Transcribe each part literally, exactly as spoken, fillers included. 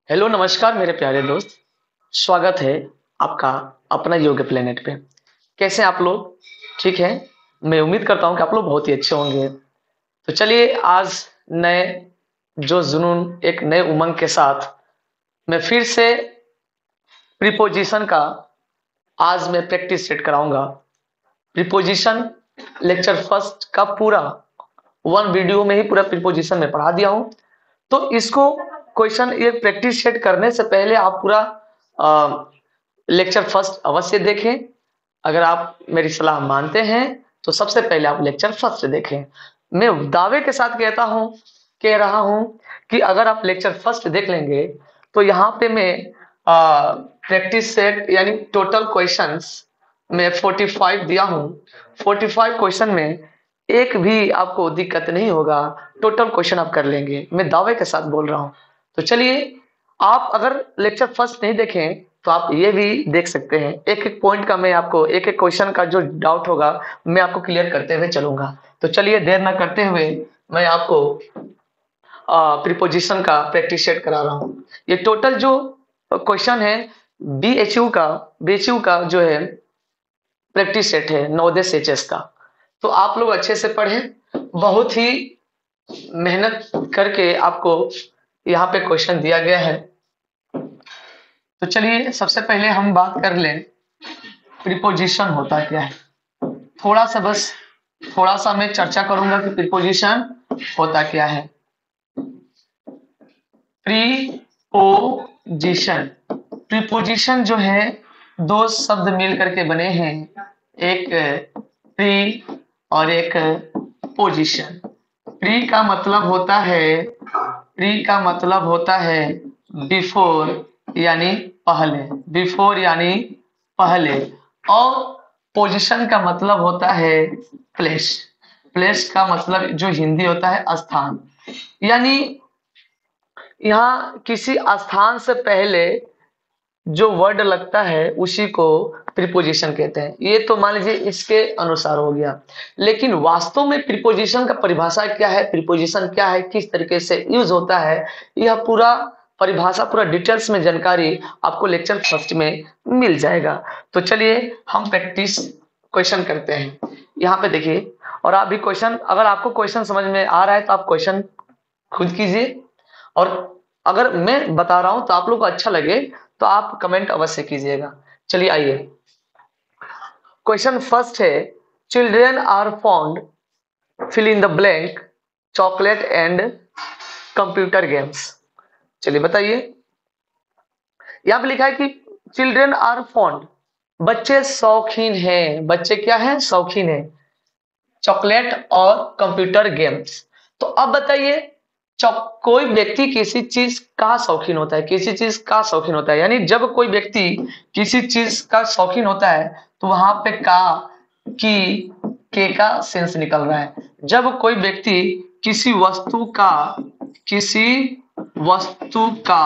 Hello नमस्कार मेरे प्यारे दोस्त। स्वागत है आपका अपना योग्य प्लेनेट पे। कैसे हैं आप लोग? ठीक है। मैं उम्मीद करता हूं कि आप लोग बहुत ही अच्छे होंगे। तो चलिए आज नए जो जुनून एक नए उमंग के साथ मैं फिर से प्रीपोजिशन का आज मैं प्रैक्टिस सेट कराऊंगा। प्रीपोजिशन लेक्चर फर्स्ट का पूरा वन वीडियो में ही पूरा प्रीपोजिशन में पढ़ा दिया हूं। तो इसको क्वेश्चन ये प्रैक्टिस सेट करने से पहले आप पूरा लेक्चर फर्स्ट अवश्य देखें। अगर आप मेरी सलाह मानते हैं तो सबसे पहले आप लेक्चर फर्स्ट देखें। मैं दावे के साथ कहता हूं कह रहा हूं कि अगर आप लेक्चर फर्स्ट देख लेंगे तो यहाँ पे मैं प्रैक्टिस सेट यानी टोटल क्वेश्चंस में पैंतालीस दिया हूं। पैंतालीस क्वेश्चन में एक भी आपको दिक्कत नहीं होगा, टोटल क्वेश्चन आप कर लेंगे। मैं दावे के साथ बोल रहा हूं। तो चलिए, आप अगर लेक्चर फर्स्ट नहीं देखें तो आप ये भी देख सकते हैं। एक एक पॉइंट का मैं आपको एक एक क्वेश्चन का जो डाउट होगा मैं आपको क्लियर करते हुए चलूंगा। तो चलिए देर ना करते हुए मैं आपको प्रीपोजिशन का प्रैक्टिस सेट करा रहा हूं। ये टोटल जो क्वेश्चन है बी एच यू का बी एच यू का जो है प्रैक्टिस सेट है नवोदय एच एस का। तो आप लोग अच्छे से पढ़ें, बहुत ही मेहनत करके आपको यहाँ पे क्वेश्चन दिया गया है। तो चलिए सबसे पहले हम बात कर लें प्रीपोजिशन होता क्या है। थोड़ा सा बस थोड़ा सा मैं चर्चा करूंगा कि प्रीपोजिशन होता क्या है। प्रीपोजिशन प्रीपोजिशन जो है दो शब्द मिल करके बने हैं, एक प्री और एक पोजीशन। प्री का मतलब होता है प्री का मतलब होता है बिफोर यानी पहले, बिफोर यानी पहले। और पोजीशन का मतलब होता है प्लेस। प्लेस का मतलब जो हिंदी होता है स्थान, यानी यहाँ किसी स्थान से पहले जो वर्ड लगता है उसी को प्रीपोजिशन कहते हैं। ये तो मान लीजिए इसके अनुसार हो गया, लेकिन वास्तव में प्रीपोजिशन का परिभाषा क्या है, प्रीपोजिशन क्या है, किस तरीके से यूज होता है, यह पूरा परिभाषा पूरा डिटेल्स में जानकारी आपको लेक्चर फर्स्ट में मिल जाएगा। तो चलिए हम प्रैक्टिस क्वेश्चन करते हैं। यहाँ पे देखिए, और आप भी क्वेश्चन, अगर आपको क्वेश्चन समझ में आ रहा है तो आप क्वेश्चन खुद कीजिए, और अगर मैं बता रहा हूं तो आप लोग को अच्छा लगे तो आप कमेंट अवश्य कीजिएगा। चलिए आइए, क्वेश्चन फर्स्ट है children are fond fill in the blank chocolate and computer games. चलिए बताइए, यहां पे लिखा है कि चिल्ड्रेन आर फॉन्ड, बच्चे शौकीन हैं। बच्चे क्या हैं? शौकीन हैं चॉकलेट और कंप्यूटर गेम्स। तो अब बताइए, कोई व्यक्ति किसी चीज का शौकीन होता है, किसी चीज का शौकीन होता है, यानी जब कोई व्यक्ति किसी चीज का शौकीन होता है तो वहां पे का की के का सेंस निकल रहा है। जब कोई व्यक्ति किसी वस्तु का किसी वस्तु का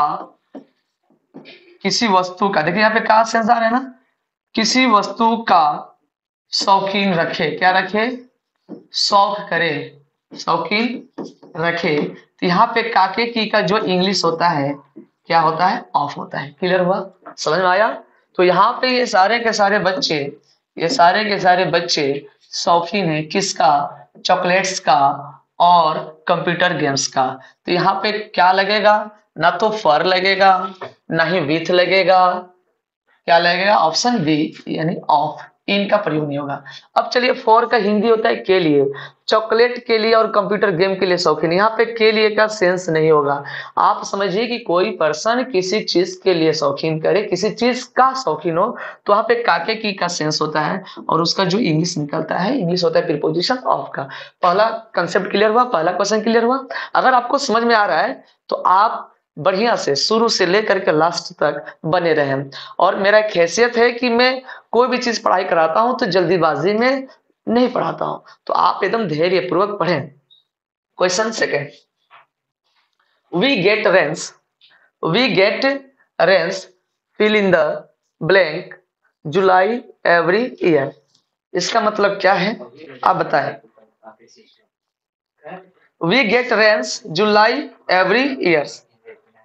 किसी वस्तु का देखिए यहाँ पे का सेंस आ रहा है ना, किसी वस्तु का शौकीन रखे, क्या रखे? शौक करे, शौकीन रखे। तो यहाँ पे काके की का जो इंग्लिश होता है क्या होता है? ऑफ होता है। क्लियर हुआ? समझ में आया? तो यहाँ पे ये सारे के सारे बच्चे ये सारे के सारे बच्चे शौकीन है किसका? चॉकलेट्स का और कंप्यूटर गेम्स का। तो यहाँ पे क्या लगेगा? ना तो फर लगेगा ना ही विथ लगेगा, क्या लगेगा? ऑप्शन बी यानी ऑफ, इनका प्रयोग नहीं होगा। अब चलिए, फॉर का हिंदी होता है के लिए, चॉकलेट के लिए और कंप्यूटर गेम के लिए शौकीन। यहाँ पे के लिए का सेंस नहीं होगा। आप समझिए कि कोई पर्सन किसी चीज के लिए शौकीन करे, किसी चीज का शौकीन हो, तो वहां पे काके की का सेंस होता है और उसका जो इंग्लिश निकलता है, इंग्लिश होता है प्रीपोजिशन ऑफ का। पहला कंसेप्ट क्लियर हुआ, पहला क्वेश्चन क्लियर हुआ। अगर आपको समझ में आ रहा है तो आप बढ़िया से शुरू से लेकर के लास्ट तक बने रहें। और मेरा एक हैसियत है कि मैं कोई भी चीज पढ़ाई कराता हूं तो जल्दीबाजी में नहीं पढ़ाता हूं, तो आप एकदम धैर्य पूर्वक पढ़ें। Question second, we get rains we get rains fill in the blank July every year. इसका मतलब क्या है आप बताएं? We get rains July every year,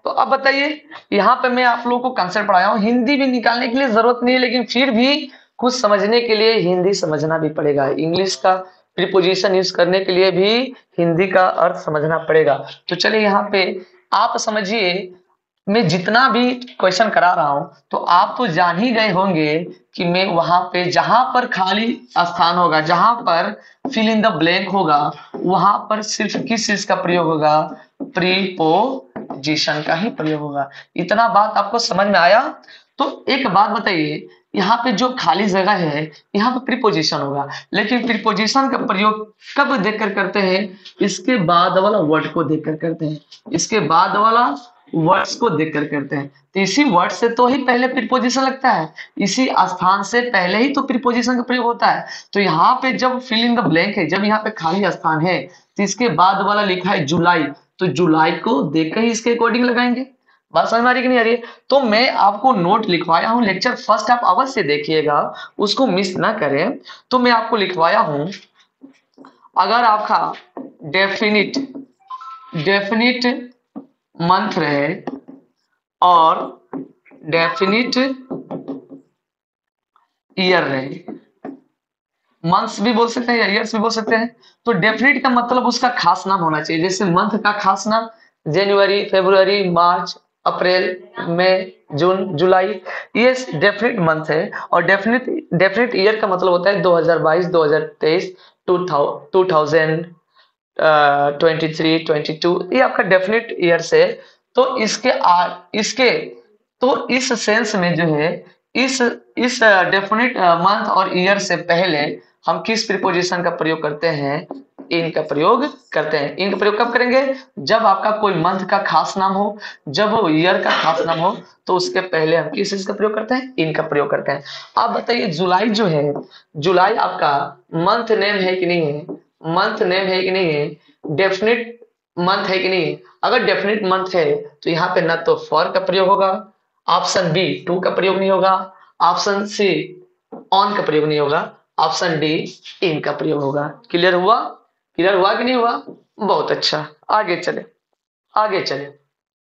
तो अब बताइए, यहाँ पे मैं आप लोगों को कंसेप्ट पढ़ाया हूँ, हिंदी भी निकालने के लिए जरूरत नहीं है, लेकिन फिर भी कुछ समझने के लिए हिंदी समझना भी पड़ेगा। इंग्लिश का प्रीपोजिशन यूज करने के लिए भी हिंदी का अर्थ समझना पड़ेगा। तो चलिए यहाँ पे आप समझिए, मैं जितना भी क्वेश्चन करा रहा हूं तो आप तो जान ही गए होंगे कि मैं वहां पे जहां पर खाली स्थान होगा, जहां पर फिल इन द ब्लैंक होगा, वहां पर सिर्फ किस चीज का प्रयोग होगा, प्रीपोजिशन का ही प्रयोग होगा। इतना बात आपको समझ में आया? तो एक बात बताइए, यहाँ पे जो खाली जगह है यहाँ पे प्रीपोजिशन होगा, लेकिन प्रीपोजिशन का प्रयोग कब देखकर करते हैं? इसके बाद वाला वर्ड को देखकर करते हैं, इसके बाद वाला वर्ड्स को देखकर करते हैं। तो इसी वर्ड से तो ही पहले प्रीपोजिशन लगता है, इसी स्थान से पहले ही तो प्रीपोजिशन का प्रयोग होता है। तो यहाँ पे जब फिल इन द ब्लैंक है, जब यहाँ पे खाली स्थान है, तो इसके बाद वाला लिखा है जुलाई, तो जुलाई को देखकर ही इसके अकॉर्डिंग लगाएंगे। बात समझ में आ रही कि नहीं आ रही है? तो मैं आपको नोट लिखवाया हूं, लेक्चर फर्स्ट आप अवश्य देखिएगा, उसको मिस ना करें। तो मैं आपको लिखवाया हूं, अगर आपका डेफिनिट डेफिनिट मंथ रहे और डेफिनिट ईयर रहे, मंथ्स भी बोल सकते हैं या ईयर्स भी बोल सकते हैं, तो डेफिनिट का मतलब उसका खास नाम होना चाहिए। जैसे मंथ का खास नाम जनवरी, फरवरी, मार्च, अप्रैल, मई, जून, जुलाई, ये डेफिनिट मंथ है। और डेफिनिट डेफिनिट ईयर का मतलब होता है दो हज़ार बाईस, दो हज़ार तेईस, two thousand twenty three, twenty two, ये आपका डेफिनिट ईयर्स है। तो इसके आ, इसके तो इस सेंस में जो है, इस इस डेफिनिट मंथ और ईयर से पहले हम किस प्रीपोजिशन का प्रयोग करते हैं? इन का प्रयोग करते हैं। इन का प्रयोग कब करेंगे? जब आपका कोई मंथ का खास नाम हो, जब वो ईयर का खास नाम हो, तो उसके पहले हम किस चीज का प्रयोग करते हैं? इन का प्रयोग करते हैं। आप बताइए, जुलाई जो है, जुलाई आपका मंथ नेम है कि नहीं है? मंथ नेम है कि नहीं है? डेफिनिट मंथ है कि नहीं है? अगर डेफिनिट मंथ है तो यहाँ पे ना तो फॉर का प्रयोग होगा, ऑप्शन बी टू का प्रयोग नहीं होगा, ऑप्शन सी ऑन का प्रयोग नहीं होगा, ऑप्शन डी इन का प्रयोग होगा। क्लियर हुआ? क्लियर हुआ कि नहीं हुआ? बहुत अच्छा। आगे चले आगे चले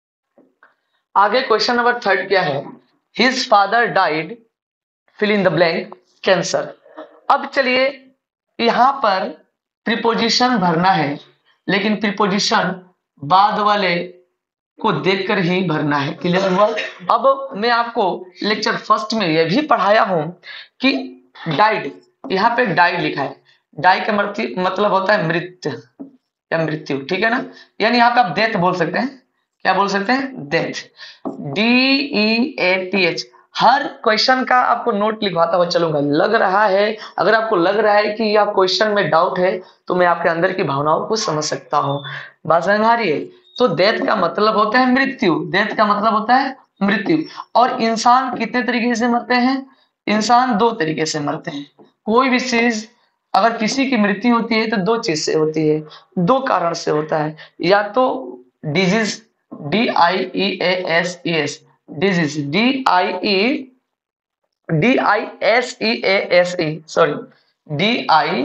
आगे क्वेश्चन नंबर थर्ड क्या है? His father died, fill in the blank, cancer. अब चलिए, यहां पर प्रीपोजिशन भरना है, लेकिन प्रीपोजिशन बाद वाले को देखकर ही भरना है। क्लियर हुआ? अब मैं आपको लेक्चर फर्स्ट में यह भी पढ़ाया हूं कि डाइड, यहाँ पे डाइड लिखा है, डाई का मतलब होता है मृत्यु या मृत्यु, ठीक है ना? यानी यहाँ पे आप डेथ बोल सकते हैं। क्या बोल सकते हैं? Death, D E A T H. हर क्वेश्चन का आपको नोट लिखवाता हुआ चलूंगा। लग रहा है, अगर आपको लग रहा है कि यह क्वेश्चन में डाउट है, तो मैं आपके अंदर की भावनाओं को समझ सकता हूँ। बात समझ में आ रही है? तो डेथ का मतलब होता है मृत्यु, डेथ का मतलब होता है मृत्यु। और इंसान कितने तरीके से मरते हैं? इंसान दो तरीके से मरते हैं। कोई भी चीज अगर किसी की मृत्यु होती है तो दो चीज से होती है, दो कारण से होता है। या तो disease, D I E A S E S, disease, D I E D I S E A S E, sorry, D I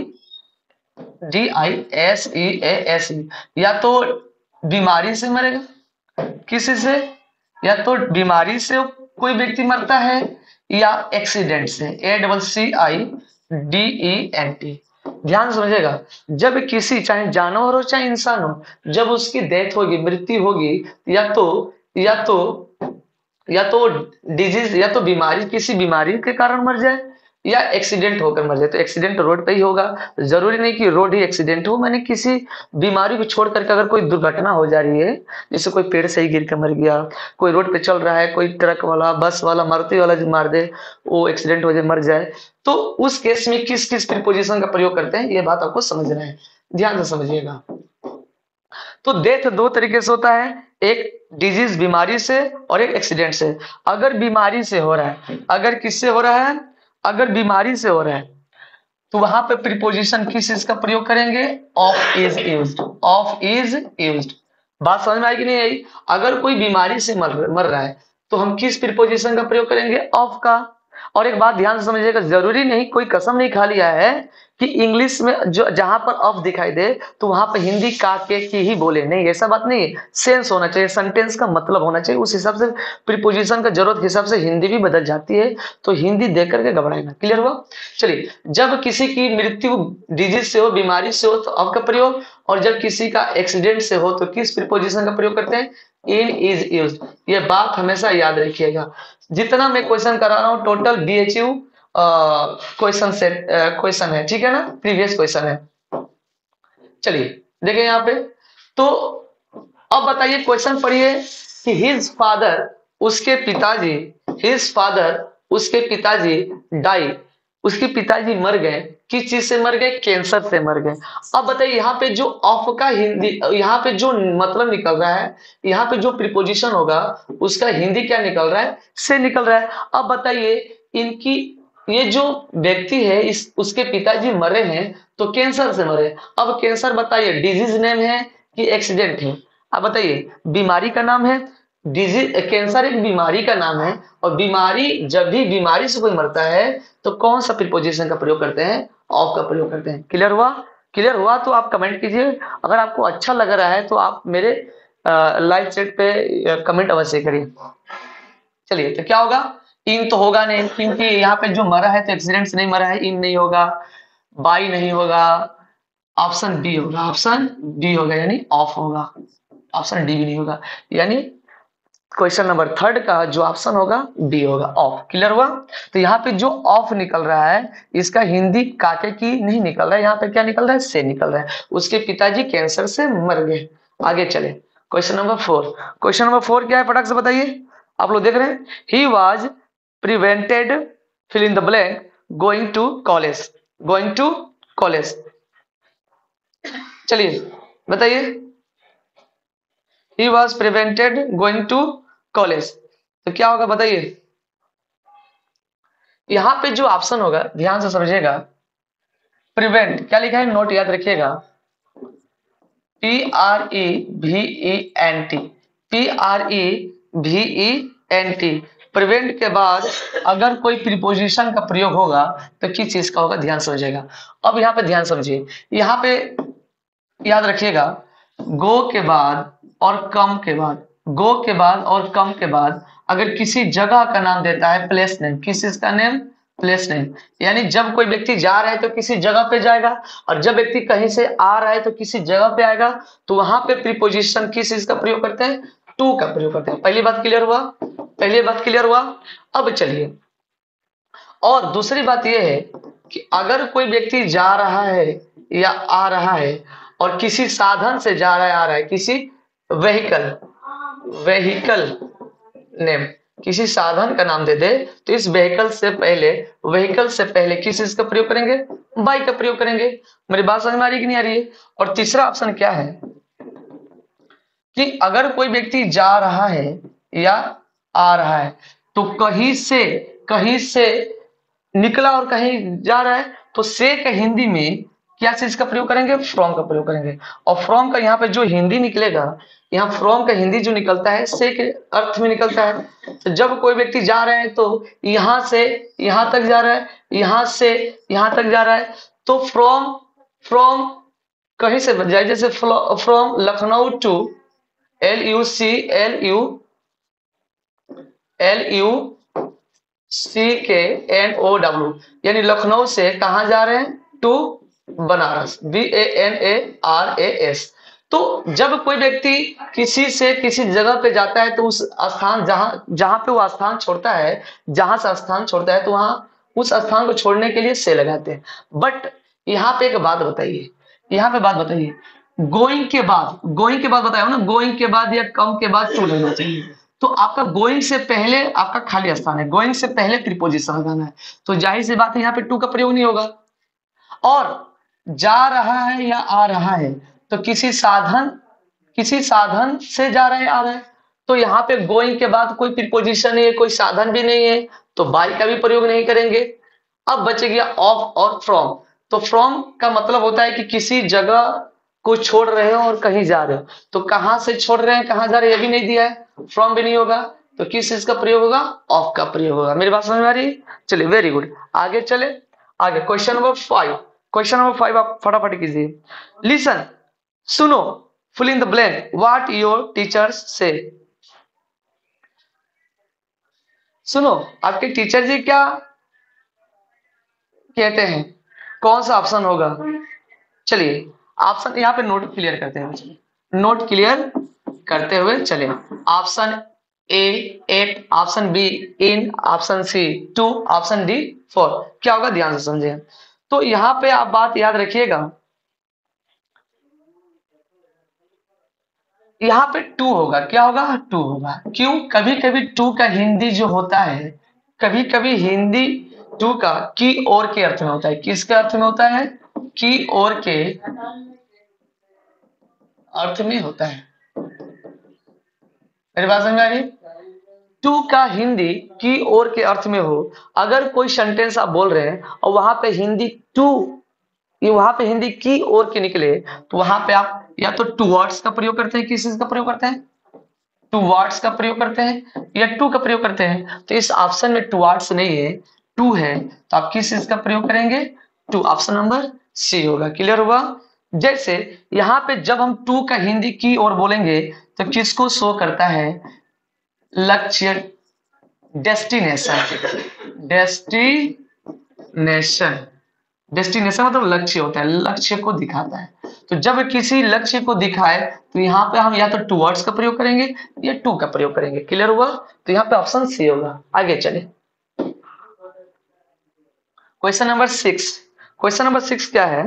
D I S E A S E. या तो बीमारी से मरेगा किसी से, या तो बीमारी से कोई व्यक्ति मरता है, या एक्सीडेंट से, A double C I D E N T. ध्यान समझिएगा, जब किसी, चाहे जानवर हो चाहे इंसान हो, जब उसकी डेथ होगी, मृत्यु होगी, या तो या तो या तो डिजीज, या तो बीमारी, किसी बीमारी के कारण मर जाए, या एक्सीडेंट होकर मर जाए। तो एक्सीडेंट रोड पे ही होगा, जरूरी नहीं कि रोड ही एक्सीडेंट हो। मैंने किसी बीमारी को छोड़ करके अगर कोई दुर्घटना हो जा रही है, जैसे कोई पेड़ से ही गिर कर मर गया, कोई रोड पे चल रहा है, कोई ट्रक वाला, बस वाला, मारुति वाला जो मार दे, वो एक्सीडेंट हो जाए, मर जाए, तो उस केस में किस किस प्रीपोजिशन का प्रयोग करते हैं, ये बात आपको समझना है। ध्यान से समझिएगा। तो डेथ दो तरीके से होता है, एक डिजीज बीमारी से और एक एक्सीडेंट से। अगर बीमारी से हो रहा है, अगर किससे हो रहा है, अगर बीमारी से हो रहा है, तो वहां पे प्रीपोजिशन किस चीज का प्रयोग करेंगे? Of is used, of is used. बात समझ में आई कि नहीं आई? अगर कोई बीमारी से मर मर रहा है तो हम किस प्रीपोजिशन का प्रयोग करेंगे? ऑफ का। और एक बात ध्यान से समझिएगा, जरूरी नहीं, कोई कसम नहीं खा लिया है कि इंग्लिश में जो जहां पर ऑफ दिखाई दे तो वहां पर हिंदी का के की ही बोले, नहीं ऐसा बात नहीं है। सेंस होना चाहिए, सेंटेंस का मतलब होना चाहिए, उस हिसाब से प्रीपोजिशन का जरूरत के हिसाब से हिंदी भी बदल जाती है, तो हिंदी देख करके घबराएगा। क्लियर हुआ? चलिए, जब किसी की मृत्यु डिजीज से हो, बीमारी से हो तो ऑफ का प्रयोग, और जब किसी का एक्सीडेंट से हो तो किस प्रीपोजिशन का प्रयोग करते हैं? In is used. ये बात हमेशा याद रखिएगा। जितना मैं क्वेश्चन करा रहा हूं total B H U question set question है, ठीक है ना, प्रीवियस क्वेश्चन है। चलिए देखिए यहाँ पे, तो अब बताइए, क्वेश्चन पढ़िए कि हिज फादर, उसके पिताजी, हिज फादर, उसके पिताजी डाई, उसके पिताजी मर गए। किस चीज से मर गए? कैंसर से मर गए। अब बताइए यहाँ पे जो ऑफ का हिंदी, यहाँ पे जो मतलब निकल रहा है, यहाँ पे जो प्रीपोजिशन होगा उसका हिंदी क्या निकल रहा है? से निकल रहा है। अब बताइए, इनकी ये जो व्यक्ति है, इस उसके पिताजी मरे हैं तो कैंसर से मरे। अब कैंसर बताइए डिजीज नेम है कि एक्सीडेंट है? अब बताइए, बीमारी का नाम है, डिजीज, कैंसर एक बीमारी का नाम है, और बीमारी, जब भी बीमारी से कोई मरता है तो कौन सा प्रीपोजिशन का प्रयोग करते हैं? ऑफ का प्रयोग करते हैं। क्लियर हुआ? क्लियर हुआ तो आप कमेंट कीजिए। अगर आपको अच्छा लग रहा है तो आप मेरे लाइव चैट पे कमेंट अवश्य करिए। चलिए, तो क्या होगा? इन तो होगा नहीं, क्योंकि यहाँ पे जो मरा है तो एक्सीडेंट से नहीं मरा है, इन नहीं होगा, बाई नहीं होगा, ऑप्शन बी होगा, ऑप्शन बी होगा, यानी ऑफ होगा, ऑप्शन डी भी नहीं होगा, यानी क्वेश्चन नंबर थर्ड का जो ऑप्शन होगा बी होगा, ऑफ। क्लियर हुआ? तो यहाँ पे जो ऑफ निकल रहा है इसका हिंदी काके की नहीं निकल रहा है, यहाँ पे क्या निकल रहा है? से निकल रहा है। उसके पिताजी कैंसर से मर गए। आगे चले, question number four. Question number four क्या है फटाक से बताइए, आप लोग देख रहे हैं। He was prevented fill in the blank going to college, going to college. चलिए बताइए, he was prevented going to college, तो क्या होगा बताइए? यहां पे जो ऑप्शन होगा ध्यान से समझिएगा, प्रिवेंट क्या लिखा है, नोट याद रखिएगा, P R E V E N T, P R E V E N T. Prevent के बाद अगर कोई प्रीपोजिशन का प्रयोग होगा तो किस चीज का होगा? ध्यान समझिएगा। अब यहाँ पे ध्यान समझिए, यहाँ पे याद रखिएगा, गो के बाद और कम के बाद, गो के बाद और कम के बाद अगर किसी जगह का नाम देता है, प्लेस नेम, किस चीज का नेम? Place name. यानी जब कोई व्यक्ति जा रहा है तो किसी जगह पे जाएगा, और जब व्यक्ति कहीं से आ रहा है तो किसी जगह पे आएगा, तो वहां पे प्रीपोजिशन किस चीज का प्रयोग करते हैं? टू का प्रयोग करते हैं। पहली बात क्लियर हुआ? पहली बात क्लियर हुआ? अब चलिए, और दूसरी बात यह है कि अगर कोई व्यक्ति जा रहा है या आ रहा है और किसी साधन से जा रहा है, आ रहा है, किसी व्हीकल, व्हीकल नेम, किसी साधन का नाम दे दे तो इस व्हीकल से पहले, व्हीकल से पहले किस चीज का प्रयोग करेंगे? बाई का प्रयोग करेंगे। मेरी बात समझ में आ रही कि नहीं आ रही है? और तीसरा ऑप्शन क्या है कि अगर कोई व्यक्ति जा रहा है या आ रहा है तो कहीं से, कहीं से निकला और कहीं जा रहा है तो से का हिंदी में क्या चीज का प्रयोग करेंगे? फ्रॉम का प्रयोग करेंगे। और फ्रॉम का यहाँ पे जो हिंदी निकलेगा, यहाँ फ्रॉम का हिंदी जो निकलता है से के अर्थ में निकलता है। तो जब कोई व्यक्ति जा रहा है तो यहाँ से यहाँ तक जा रहा है, यहाँ से यहाँ तक जा रहा है, तो फ्रॉम, फ्रॉम कहीं से जाए, जैसे from Lucknow to, L U C L U L U C K N O W, यानी लखनऊ से कहाँ जा रहे हैं? To Banaras, B A N A R A S. तो जब कोई व्यक्ति किसी से किसी जगह पे जाता है तो उस स्थान, जहां जहां पे वो स्थान छोड़ता है, जहां से स्थान छोड़ता है तो वहां उस स्थान को छोड़ने के लिए से लगाते हैं। बट यहाँ पे एक बात बताइए, यहाँ पे बात बताइए, गोइंग के बाद, गोइंग के बाद बताया ना, गोइंग के बाद या कम के बाद टू लगना चाहिए। तो आपका गोइंग से पहले आपका खाली स्थान है, गोइंग से पहले प्रीपोजिशन लगाना है, तो जाहिर सी बात है यहाँ पे टू का प्रयोग नहीं होगा। और जा रहा है या आ रहा है तो किसी साधन, किसी साधन से जा रहा है, आ रहा है, तो यहाँ पे गोइंग के बाद कोई प्रीपोजिशन नहीं है, कोई साधन भी नहीं है, तो बाई का भी प्रयोग नहीं करेंगे। अब बच गया ऑफ और फ्रॉम। तो फ्रॉम का मतलब होता है कि किसी जगह को छोड़ रहे हो और कहीं जा रहे हो, तो कहां से छोड़ रहे हैं, कहां जा रहे हैं, ये भी नहीं दिया है, फ्रॉम भी नहीं होगा, तो किस चीज का प्रयोग होगा? ऑफ का प्रयोग होगा। मेरी बात समझ में आ रही है? चलिए वेरी गुड, आगे चले। आगे question number five. Question number five आप फटाफट कीजिए। लिसन, सुनो, fill in the blank, what your teachers से। सुनो, आपके टीचर जी क्या कहते हैं, कौन सा ऑप्शन होगा? चलिए ऑप्शन यहाँ पे नोट क्लियर करते हैं, नोट क्लियर करते हुए चले। Option A at, option B in, option C to, option D for. क्या होगा ध्यान से समझिए। तो यहाँ पे आप बात याद रखिएगा, यहाँ पे टू होगा। क्या होगा? टू होगा। क्यों? कभी कभी टू का हिंदी जो होता है, कभी कभी हिंदी टू का की और के अर्थ में होता है। किसके अर्थ में होता है? की और के अर्थ में होता है। मेरी बात समझ आ रही? टू का हिंदी की और के अर्थ में हो, अगर कोई सेंटेंस आप बोल रहे हैं और वहां पे हिंदी टू, ये वहां पे हिंदी की और के निकले, तो वहां पे आप या तो टू वर्ड्स का प्रयोग करते हैं, किस चीज का प्रयोग करते हैं? टू वर्ड्स का प्रयोग करते हैं या टू का प्रयोग करते हैं। तो इस ऑप्शन में टू वर्ड्स नहीं है, टू है, तो आप किस चीज का प्रयोग करेंगे? टू। ऑप्शन नंबर सी होगा। क्लियर हुआ? जैसे यहाँ पे जब हम टू का हिंदी की और बोलेंगे तो किसको शो करता है? लक्ष्य, डेस्टिनेशन, डेस्टिनेशन, डेस्टिनेशन मतलब लक्ष्य होता है, लक्ष्य को दिखाता है। तो जब किसी लक्ष्य को दिखाए तो यहाँ पे हम या तो टू वर्ड्स का प्रयोग करेंगे या टू का प्रयोग करेंगे। क्लियर हुआ? तो यहाँ पे ऑप्शन सी होगा। आगे चले question number six. Question number six क्या है?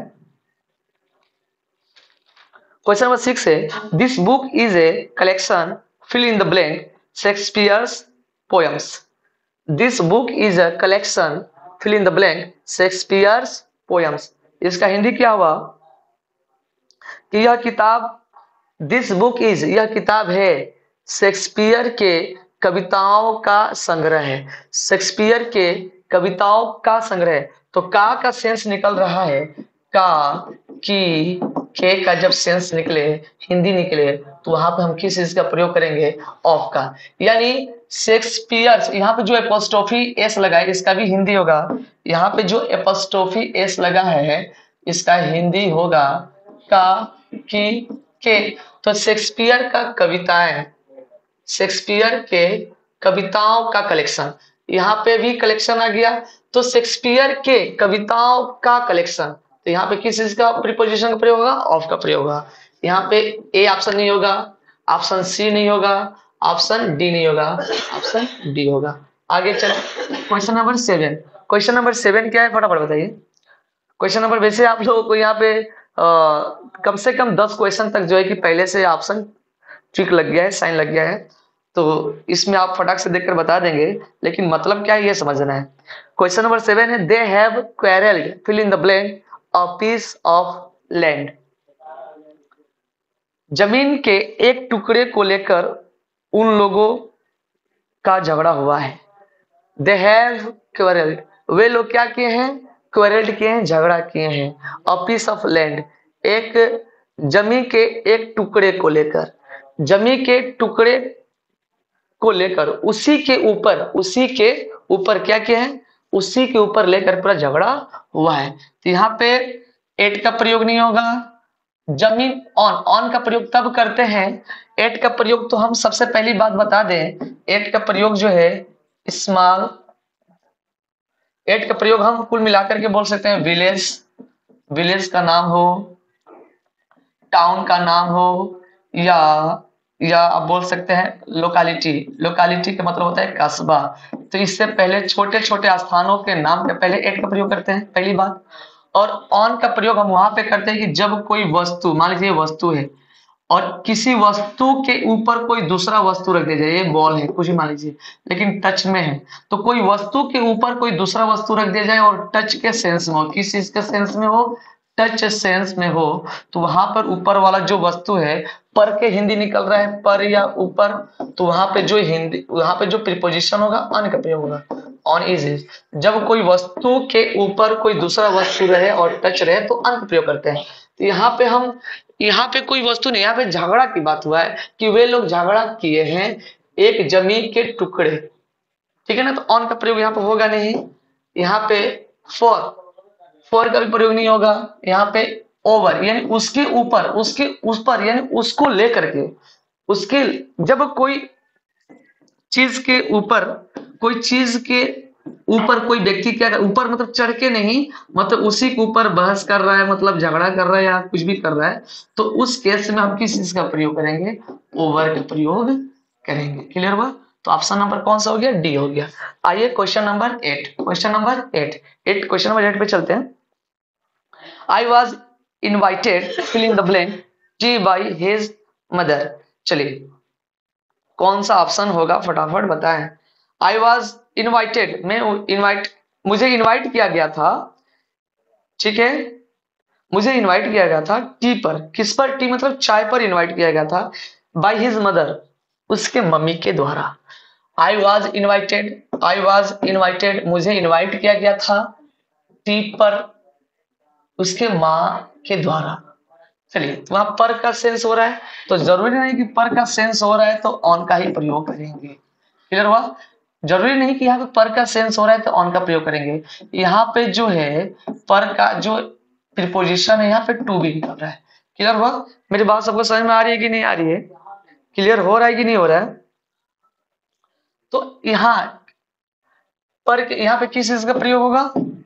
क्वेश्चन नंबर सिक्स है, this book is a collection, fill in the blank, Shakespeare's poems. This book is a collection, fill in the blank, Shakespeare's poems. इसका हिंदी क्या हुआ कि यह किताब, this book is, यह किताब है शेक्सपियर के कविताओं का संग्रह है। शेक्सपियर के कविताओं का संग्रह। तो का का सेंस निकल रहा है, का की के का जब सेंस निकले, हिंदी निकले, तो वहां पे हम किस चीज का प्रयोग करेंगे? ऑफ का। यानी शेक्सपियर, यहाँ पे जो एपोस्ट्रोफी एस लगा है इसका भी हिंदी होगा। यहाँ पे जो एपोस्ट्रोफी एस लगा है इसका हिंदी होगा का की के। तो शेक्सपियर का कविताएं, शेक्सपियर के कविताओं का कलेक्शन, यहाँ पे भी कलेक्शन आ गया। तो शेक्सपियर के कविताओं का कलेक्शन, तो यहाँ पे किस चीज का प्रीपोजिशन का प्रयोग होगा? ऑफ का प्रयोग होगा। यहाँ पे ए ऑप्शन नहीं होगा, ऑप्शन सी नहीं होगा, ऑप्शन डी नहीं होगा, ऑप्शन डी होगा। आगे चलो question number seven. Question number seven क्या है फटाफट बताइए। क्वेश्चन नंबर, वैसे आप लोगों को यहाँ पे आ, कम से कम दस क्वेश्चन तक जो है कि पहले से ऑप्शन टिक लग गया है, साइन लग गया है, तो इसमें आप फटाक से देखकर बता देंगे, लेकिन मतलब क्या है ये समझना है। क्वेश्चन नंबर सेवन है, they have quarrelled, fill in the blank, a piece of land. जमीन के एक टुकड़े को लेकर उन लोगों का झगड़ा हुआ है। दे हैव क्वेरल्ड, वे लोग क्या किए हैं? क्वेरल्ड किए हैं, झगड़ा किए हैं। अ पीस ऑफ लैंड, एक जमीन के एक टुकड़े को लेकर, जमीन के टुकड़े को लेकर, उसी के ऊपर, उसी के ऊपर क्या किया है? उसी के ऊपर लेकर पूरा झगड़ा हुआ है। तो यहाँ पे एट का प्रयोग नहीं होगा। जमीन ऑन, ऑन का प्रयोग तब करते हैं, एट का प्रयोग तो हम सबसे पहली बात बता दें, एट का प्रयोग जो है स्मॉल, एट का प्रयोग हम कुल मिलाकर के बोल सकते हैं विलेज, विलेज का नाम हो, टाउन का नाम हो, या या आप बोल सकते हैं लोकालिटी, लोकालिटी का मतलब होता है कस्बा। तो इससे पहले छोटे छोटे स्थानों के नाम के पहले एट का प्रयोग करते हैं, पहली बात। और ऑन का प्रयोग हम वहां पे करते हैं कि जब कोई वस्तु, मान लीजिए वस्तु है और किसी वस्तु के ऊपर कोई दूसरा वस्तु रख दिया जाए, ये बॉल है कुछ ही मान लीजिए, लेकिन टच में है, तो कोई वस्तु के ऊपर कोई दूसरा वस्तु रख दिया जाए और टच के सेंस में हो, किस चीज के सेंस में हो? टच सेंस में हो, तो वहां पर ऊपर वाला जो वस्तु है, पर के हिंदी निकल रहा है पर या ऊपर, तो वहां पे जो हिंदी, वहां पे जो प्रीपोजिशन होगा ऑन का प्रयोग होगा। ऑन इज, जब कोई वस्तु के ऊपर कोई दूसरा वस्तु रहे और टच रहे तो ऑन का प्रयोग करते हैं। तो यहाँ पे हम, यहाँ पे कोई वस्तु नहीं, यहाँ पे झगड़ा की बात हुआ है कि वे लोग झगड़ा किए हैं एक जमीन के टुकड़े, ठीक है ना। तो ऑन का प्रयोग यहाँ पे होगा नहीं, यहाँ पे फॉर, फॉर का भी प्रयोग नहीं होगा। यहाँ पे ओवर यानी उसके ऊपर, उसके उस पर यानी उसको लेकर के, उसके, जब कोई चीज के ऊपर, कोई चीज के ऊपर कोई व्यक्ति क्या कर, ऊपर मतलब चढ़ के नहीं, मतलब उसी के ऊपर बहस कर रहा है, मतलब झगड़ा कर रहा है या कुछ भी कर रहा है, तो उस केस में हम किस चीज का प्रयोग करेंगे, ओवर का प्रयोग करेंगे। क्लियर हुआ। तो ऑप्शन नंबर कौन सा हो गया, डी हो गया। आइए question number eight, question number eight eight question number eight पे चलते हैं। I was invited fill in the blank tea by his mother. चलिए कौन सा ऑप्शन होगा फटाफट बताएं। आई वॉज इन्वाइटेड, मैं इनवाइट, मुझे इनवाइट किया गया था, ठीक है, मुझे इनवाइट किया गया था टी पर, किस पर, टी मतलब चाय पर इनवाइट किया गया था, बाय हिज मदर, उसके मम्मी के द्वारा। I was invited, I was invited, मुझे इनवाइट किया गया था टी पर, उसके माँ के द्वारा। चलिए तो वहां पर का सेंस हो रहा है, तो जरूरी नहीं कि पर का सेंस हो रहा है तो ऑन का ही प्रयोग करेंगे। क्लियर हुआ। जरूरी नहीं कि यहाँ पे पर का सेंस हो रहा है तो ऑन का प्रयोग करेंगे। यहाँ पे जो है पर का जो प्रीपोजिशन है, यहाँ पे टू भी निकल रहा है। क्लियर हुआ। मेरी बात सबको समझ में आ रही है कि नहीं आ रही है, क्लियर हो रहा है कि नहीं हो रहा है। तो यहाँ पर, यहाँ पे किस चीज का प्रयोग होगा,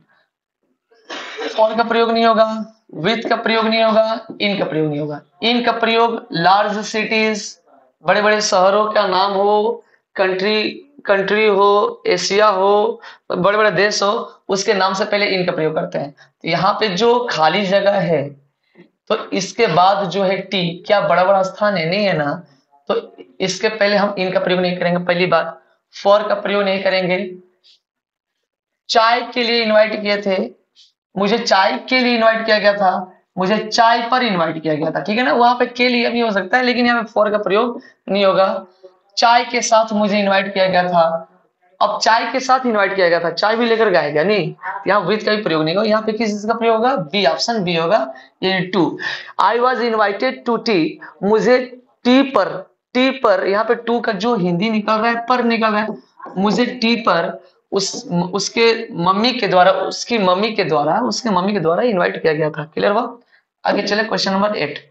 फॉर का प्रयोग नहीं होगा, विथ का प्रयोग नहीं होगा, इन का प्रयोग नहीं होगा। इन का प्रयोग लार्ज सिटीज, बड़े बड़े शहरों का नाम हो, कंट्री कंट्री हो, एशिया हो, बड़े बड़े देश हो, उसके नाम से पहले इन का प्रयोग करते हैं। तो यहाँ पे जो खाली जगह है, तो इसके बाद जो है टी, क्या बड़ा बड़ा स्थान है, नहीं है ना, तो इसके पहले हम इन का प्रयोग नहीं करेंगे। पहली बात, फॉर का प्रयोग नहीं करेंगे। चाय के लिए इन्वाइट किए थे, मुझे चाय के लिए इनवाइट किया गया था, मुझे चाय पर इनवाइट किया गया था, ठीक है ना। वहां पे के लिए भी हो सकता है, लेकिन यहाँ पे फॉर का प्रयोग नहीं होगा। चाय के साथ मुझे इनवाइट किया गया था, अब चाय के साथ इनवाइट किया गया था, चाय भी लेकर गाएगा नहीं, यहाँ विथ का भी प्रयोग नहीं होगा। यहाँ पे किस चीज का प्रयोग होगा, बी, ऑप्शन बी होगा, यानी to. I was invited to tea, मुझे टी पर, टी पर, यहाँ पे टू का जो हिंदी निकल रहा है पर निकल रहा है, मुझे टी पर उस उसके मम्मी के द्वारा, उसकी मम्मी के द्वारा, उसके मम्मी के द्वारा इनवाइट किया गया था। क्लियर हुआ। आगे चले question number eight.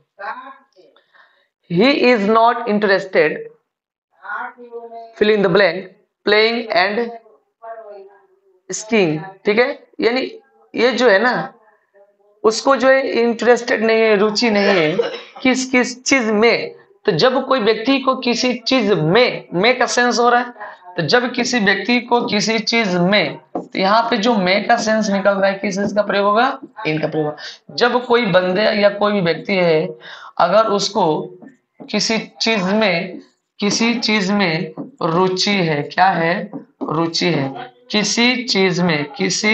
He is not interested fill in the blank playing and skiing, ठीक है, यानी ये जो है ना, उसको जो है इंटरेस्टेड नहीं है, रुचि नहीं है किस किस चीज में। तो जब कोई व्यक्ति को किसी चीज में, में का सेंस हो रहा है, तो जब किसी व्यक्ति को किसी चीज में, तो यहाँ पे जो में का सेंस निकल रहा है, किस चीज का प्रयोग होगा, इन का प्रयोग होगा। जब कोई बंदे या कोई भी व्यक्ति है, अगर उसको किसी चीज में, किसी चीज में रुचि है, क्या है, रुचि है, किसी चीज में, किसी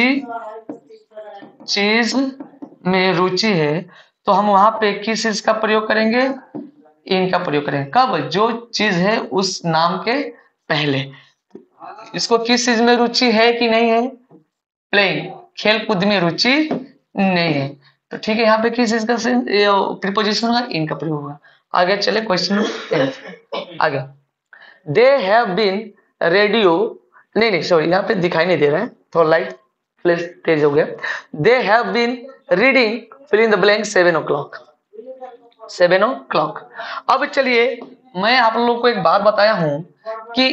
चीज में रुचि है, तो हम वहां पे किस चीज का प्रयोग करेंगे, इन का प्रयोग करेंगे। कब, जो चीज है उस नाम के पहले। इसको किस चीज में रुचि है कि नहीं है, प्लेइंग, खेल कूद में रुचि नहीं है, तो ठीक है, यहाँ पे किस चीज का प्रीपोजिशन होगा, इन का प्रयोग होगा। आगे चले क्वेश्चन आगे। दे हैव बीन रेडियो, नहीं नहीं सॉरी, यहाँ पे दिखाई नहीं दे रहा है, थोड़ा लाइट प्लीज तेज हो गया। They have been reading fill in the blank seven o'clock, seven o'clock. अब चलिए मैं आप लोगों को एक बात बताया हूं कि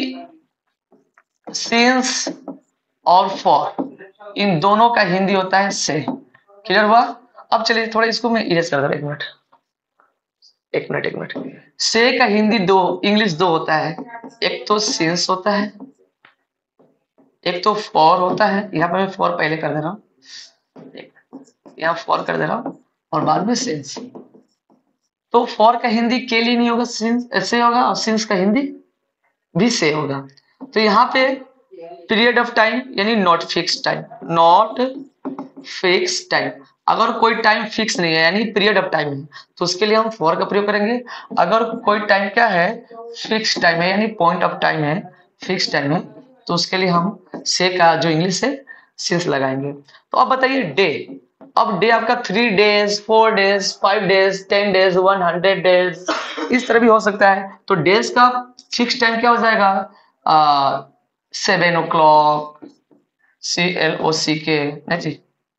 सिंस और फॉर, इन दोनों का हिंदी होता है से। क्लियर हुआ। अब चलिए थोड़ा इसको मैं इरेज कर दूं, एक मिनट एक मिनट एक मिनट से का हिंदी दो, इंग्लिश दो होता है, एक तो सिंस होता है, एक तो फॉर होता है। यहाँ पे मैं फॉर पहले कर दे रहा हूँ, यहाँ फॉर कर दे रहा हूँ और बाद में सिंस। तो फॉर का हिंदी के लिए नहीं होगा, सिंस ऐसे होगा, और सिंस का हिंदी भी से होगा। तो यहाँ पे पीरियड ऑफ टाइम यानी not fix time, not fix time, अगर कोई टाइम फिक्स नहीं है यानी पीरियड ऑफ टाइम है, तो उसके लिए हम फॉर का प्रयोग करेंगे। अगर कोई टाइम क्या है, फिक्स टाइम है यानी पॉइंट ऑफ टाइम है, फिक्स टाइम है, तो उसके लिए हम से का जो इंग्लिश है सिंस लगाएंगे। तो अब बताइए डे, अब डे आपका three days, four days, five days, ten days, one hundred days, इस तरह भी हो सकता है। तो डेज का फिक्स टाइम क्या हो जाएगा? Seven o'clock, C L O C K, नहीं जी,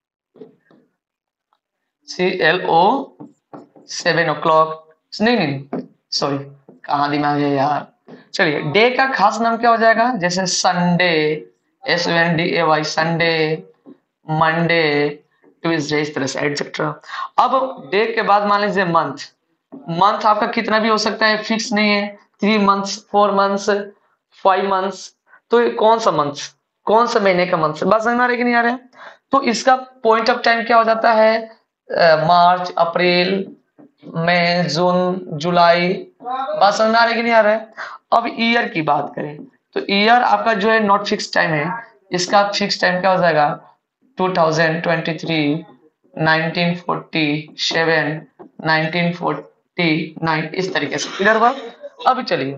C L O, seven o'clock, नहीं नहीं सॉरी, कहाँ दिमाग है यार। चलिए, डे का खास नाम क्या हो जाएगा? जैसे Sunday, S O N D A Y, Sunday, Monday, Tuesday, इस तरह से एटसेट्रा। अब डे के बाद मान लीजिए मंथ। मंथ आपका कितना भी हो सकता है, फिक्स नहीं है। Three months, four months, five months. तो ये कौन सा मंथ, कौन सा महीने का मंथ, बात समझ में आ रहा है कि नहीं आ रहा है? तो इसका पॉइंट ऑफ टाइम क्या हो जाता है? मार्च, अप्रैल, मई, जून, जुलाई, बात समझ में आ रहा है कि नहीं आ रहा है? अब ईयर की बात करें तो ईयर आपका जो है नॉट फिक्स टाइम है। इसका फिक्स टाइम क्या हो जाएगा? Two thousand twenty three, nineteen forty seven, nineteen forty nine, इस तरीके से क्लियर हुआ। अब चलिए,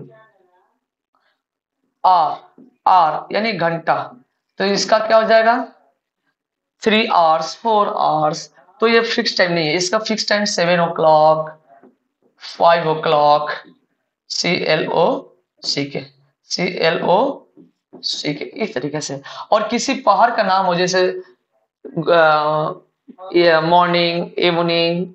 आर, आर यानी घंटा, तो इसका क्या हो जाएगा? Three hours, four hours. तो ये फिक्स टाइम नहीं है, इसका fix time seven o'clock, five o'clock, C L O C K, C L O C के, इस तरीके से। और किसी पहाड़ का नाम हो, जैसे मॉर्निंग, इवनिंग,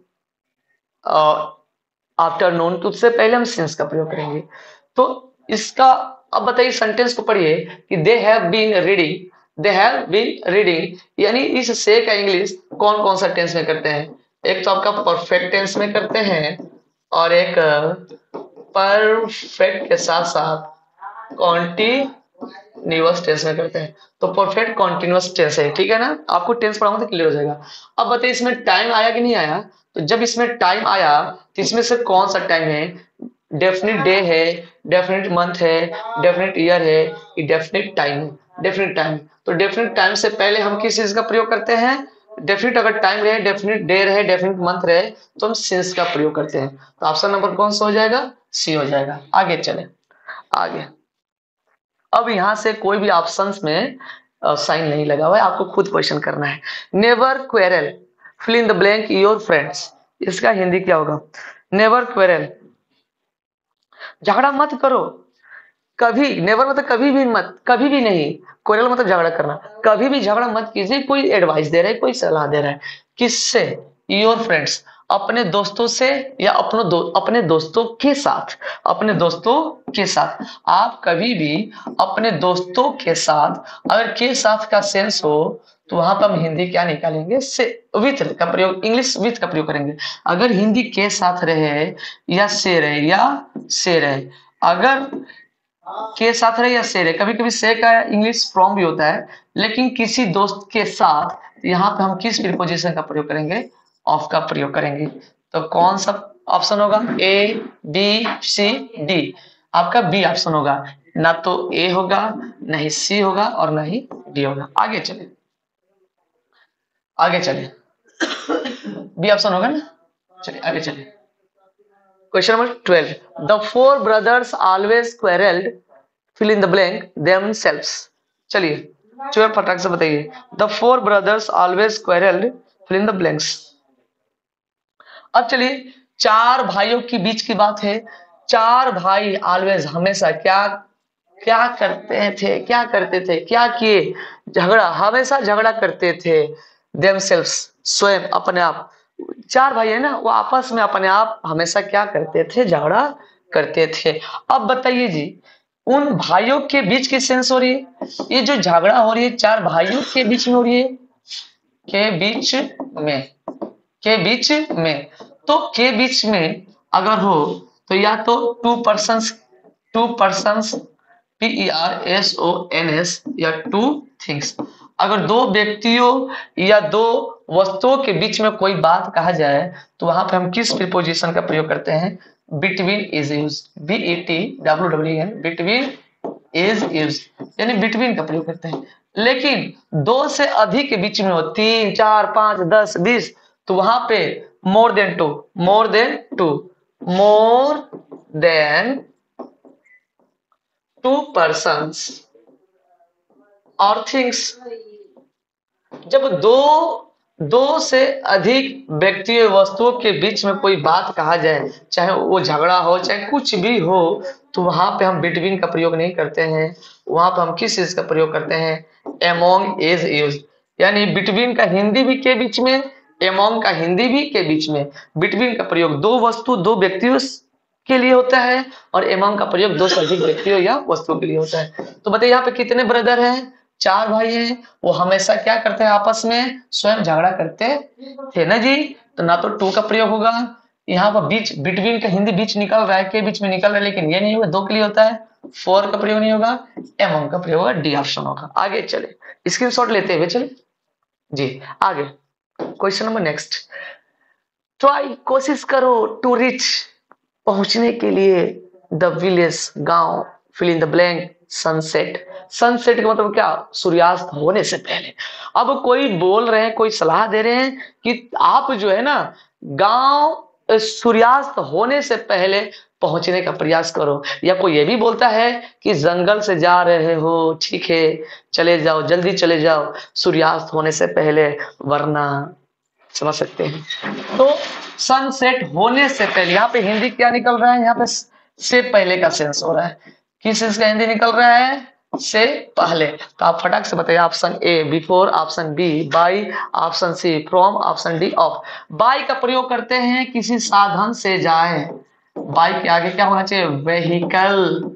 आफ्टरनून, तो उससे पहले हम सिंस का प्रयोग करेंगे। तो इसका अब बताइए, सेंटेंस को पढ़िए कि they have been reading, they have been reading, यानी इस से का इंग्लिश कौन कौन सा टेंस में करते हैं? एक तो आपका परफेक्ट टेंस में करते हैं, और एक परफेक्ट के साथ साथ कॉन्टिन्यूअस टेंस में करते हैं। तो परफेक्ट कॉन्टिन्यूअस टेंस है, ठीक है ना? आपको टेंस पढ़ाऊंगा तो क्लियर हो जाएगा। अब बताइए, इसमें टाइम आया कि नहीं आया? तो जब इसमें टाइम आया तो इसमें से कौन सा टाइम है? डेफिनिट डे है, डेफिनिट मंथ है, डेफिनिट ईयर है, ये डेफिनिट टाइम है, डेफिनिट टाइम। तो डेफिनिट टाइम से पहले हम किस चीज का प्रयोग करते हैं? डेफिनिट अगर टाइम रहे, डेफिनिट डे रहे, डेफिनिट मंथ रहे, तो हम सिंस का प्रयोग करते हैं। तो ऑप्शन नंबर कौन सा हो जाएगा? सी हो जाएगा। आगे चले, आगे। अब यहां से कोई भी ऑप्शंस में साइन नहीं लगा हुआ है, आपको खुद क्वेश्चन करना है। Never quarrel, fill in the blank your friends, इसका हिंदी क्या होगा? नेवर क्वेरल, झगड़ा मत करो कभी। नेवर मतलब कभी भी मत, कभी भी नहीं। क्वेरल मतलब झगड़ा करना। कभी भी झगड़ा मत कीजिए। कोई एडवाइस दे रहा है, कोई सलाह दे रहा है, किससे? योर फ्रेंड्स, अपने दोस्तों से, या अपनों दो, अपने दोस्तों के साथ, अपने दोस्तों के साथ। आप कभी भी अपने दोस्तों के साथ, अगर के साथ का सेंस हो तो वहां पर हम हिंदी क्या निकालेंगे? से, विथ का प्रयोग, इंग्लिश विथ का प्रयोग करेंगे। अगर हिंदी के साथ रहे, या से रहे, या से रहे, अगर के साथ रहे या से रहे, कभी कभी से का इंग्लिश फ्रॉम भी होता है, लेकिन किसी दोस्त के साथ, यहाँ पे हम किस प्रीपोजिशन का प्रयोग करेंगे? ऑफ का प्रयोग करेंगे। तो कौन सा ऑप्शन होगा? A, B, C, D. आपका बी ऑप्शन होगा। ना तो ए होगा, ना ही सी होगा, और ना ही डी होगा। आगे चले, आगे चले, बी ऑप्शन होगा ना? चलिए आगे चले। Question number twelve, the four brothers always quarrelled, fill in the blank themselves। चलिए चुर फटाक से बताइए, the four brothers always quarrelled, fill in the blanks. अब चलिए, चार भाइयों के बीच की बात है। चार भाई ऑलवेज, हमेशा, क्या क्या करते थे, क्या करते थे, क्या किए? झगड़ा, हमेशा झगड़ा करते थे। themselves, स्वयं, अपने आप। चार भाई है ना, वो आपस में अपने आप हमेशा क्या करते थे? झगड़ा करते थे। अब बताइए जी, उन भाइयों के बीच की सेंस हो रही है, ये जो झगड़ा हो रही है चार भाइयों के बीच में हो रही है, के बीच में, के बीच में। तो के बीच में अगर हो तो या तो two persons, two persons, P E R S O N S, या टू थिंग्स। अगर दो व्यक्तियों या दो वस्तुओं के बीच में कोई बात कहा जाए तो वहां पे हम किस प्रीपोजिशन का प्रयोग करते हैं? Between is use, B E T W W N, between is use, यानी बिटवीन का प्रयोग करते हैं। लेकिन दो से अधिक के बीच में हो, तीन, चार, पांच, दस, बीस, तो वहां पे more than two, more than two, more than two persons और थिंग्स। जब दो दो से अधिक व्यक्तियों वस्तुओं के बीच में कोई बात कहा जाए, चाहे वो झगड़ा हो चाहे कुछ भी हो, तो वहां पे हम बिटवीन का प्रयोग नहीं करते हैं, वहां पे हम किस चीज का प्रयोग करते हैं, एमोंग इज यूज। यानी बिटवीन का हिंदी भी के बीच में, एमोंग का हिंदी भी के बीच में, बिटवीन का प्रयोग दो वस्तु दो व्यक्तियों के लिए होता है और एमोंग का प्रयोग दो से अधिक व्यक्तियों या वस्तुओं के लिए होता है। तो बताइए यहाँ पे कितने ब्रदर हैं, चार भाई हैं, वो हमेशा क्या करते हैं, आपस में स्वयं झगड़ा करते थे ना जी। तो ना तो टू का प्रयोग होगा, यहाँ पर बीच बिटवीन का हिंदी बीच निकल रहा है, के बीच में निकल रहा है, लेकिन ये नहीं होगा, दो के लिए होता है। फोर का प्रयोग नहीं होगा, एमोंग का प्रयोग होगा, डी ऑप्शन होगा। आगे चले, स्क्रीनशॉट लेते हुए चले जी आगे। क्वेश्चन नंबर नेक्स्ट, ट्राई कोशिश करो टू रीच पहुंचने के लिए द विलेज गांव, fill in the blank sunset. Sunset का मतलब क्या, सूर्यास्त होने से पहले। अब कोई बोल रहे हैं, कोई सलाह दे रहे हैं कि आप जो है ना गांव सूर्यास्त होने से पहले पहुंचने का प्रयास करो। या कोई ये भी बोलता है कि जंगल से जा रहे हो, ठीक है चले जाओ, जल्दी चले जाओ सूर्यास्त होने से पहले, वरना, समझ सकते हैं। तो सनसेट होने से पहले, यहाँ पे हिंदी क्या निकल रहा है, यहाँ पे से पहले का सेंस हो रहा है। किस सेंस का हिंदी निकल रहा है, से पहले। तो आप फटाक से बताइए, option A before, option B by, option C from, option D of. By का प्रयोग करते हैं किसी साधन से जाए, बाई के आगे क्या होना चाहिए, वेहिकल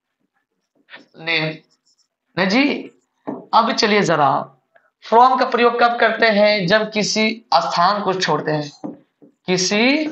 नेम न जी। अब चलिए जरा, फ्रॉम का प्रयोग कब करते हैं, जब किसी स्थान को छोड़ते हैं, किसी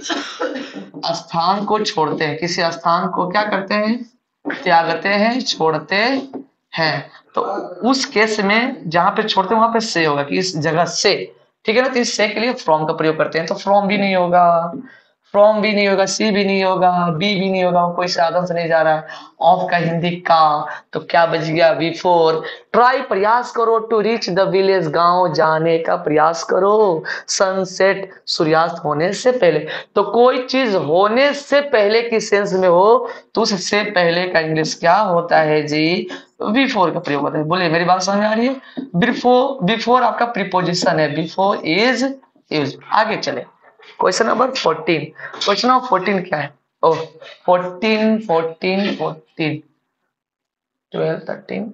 स्थान को छोड़ते हैं, किसी स्थान को क्या करते हैं, त्यागते हैं, छोड़ते हैं। तो उस केस में जहां पे छोड़ते हैं वहां पे से होगा कि इस जगह से, ठीक है ना। तो इस से के लिए फ्रॉम का प्रयोग करते हैं। तो फ्रॉम भी नहीं होगा, फ्रॉम भी नहीं होगा, सी भी नहीं होगा, बी भी नहीं होगा, कोई साधन से नहीं जा रहा है। ऑफ का हिंदी का, तो क्या बच गया, बिफोर। ट्राई प्रयास करो टू रीच द विलेज, गांव जाने का प्रयास करो, सनसेट सूर्यास्त होने से पहले। तो कोई चीज होने से पहले की सेंस में हो तो उससे पहले का इंग्लिश क्या होता है जी, बिफोर का प्रयोग होता है। बोलिए मेरी बात समझ में आ रही है। बिफोर, बिफोर आपका प्रीपोजिशन है, बिफोर इज यूज। आगे चले, question number fourteen. Question number fourteen क्या है, oh fourteen fourteen fourteen twelve thirteen,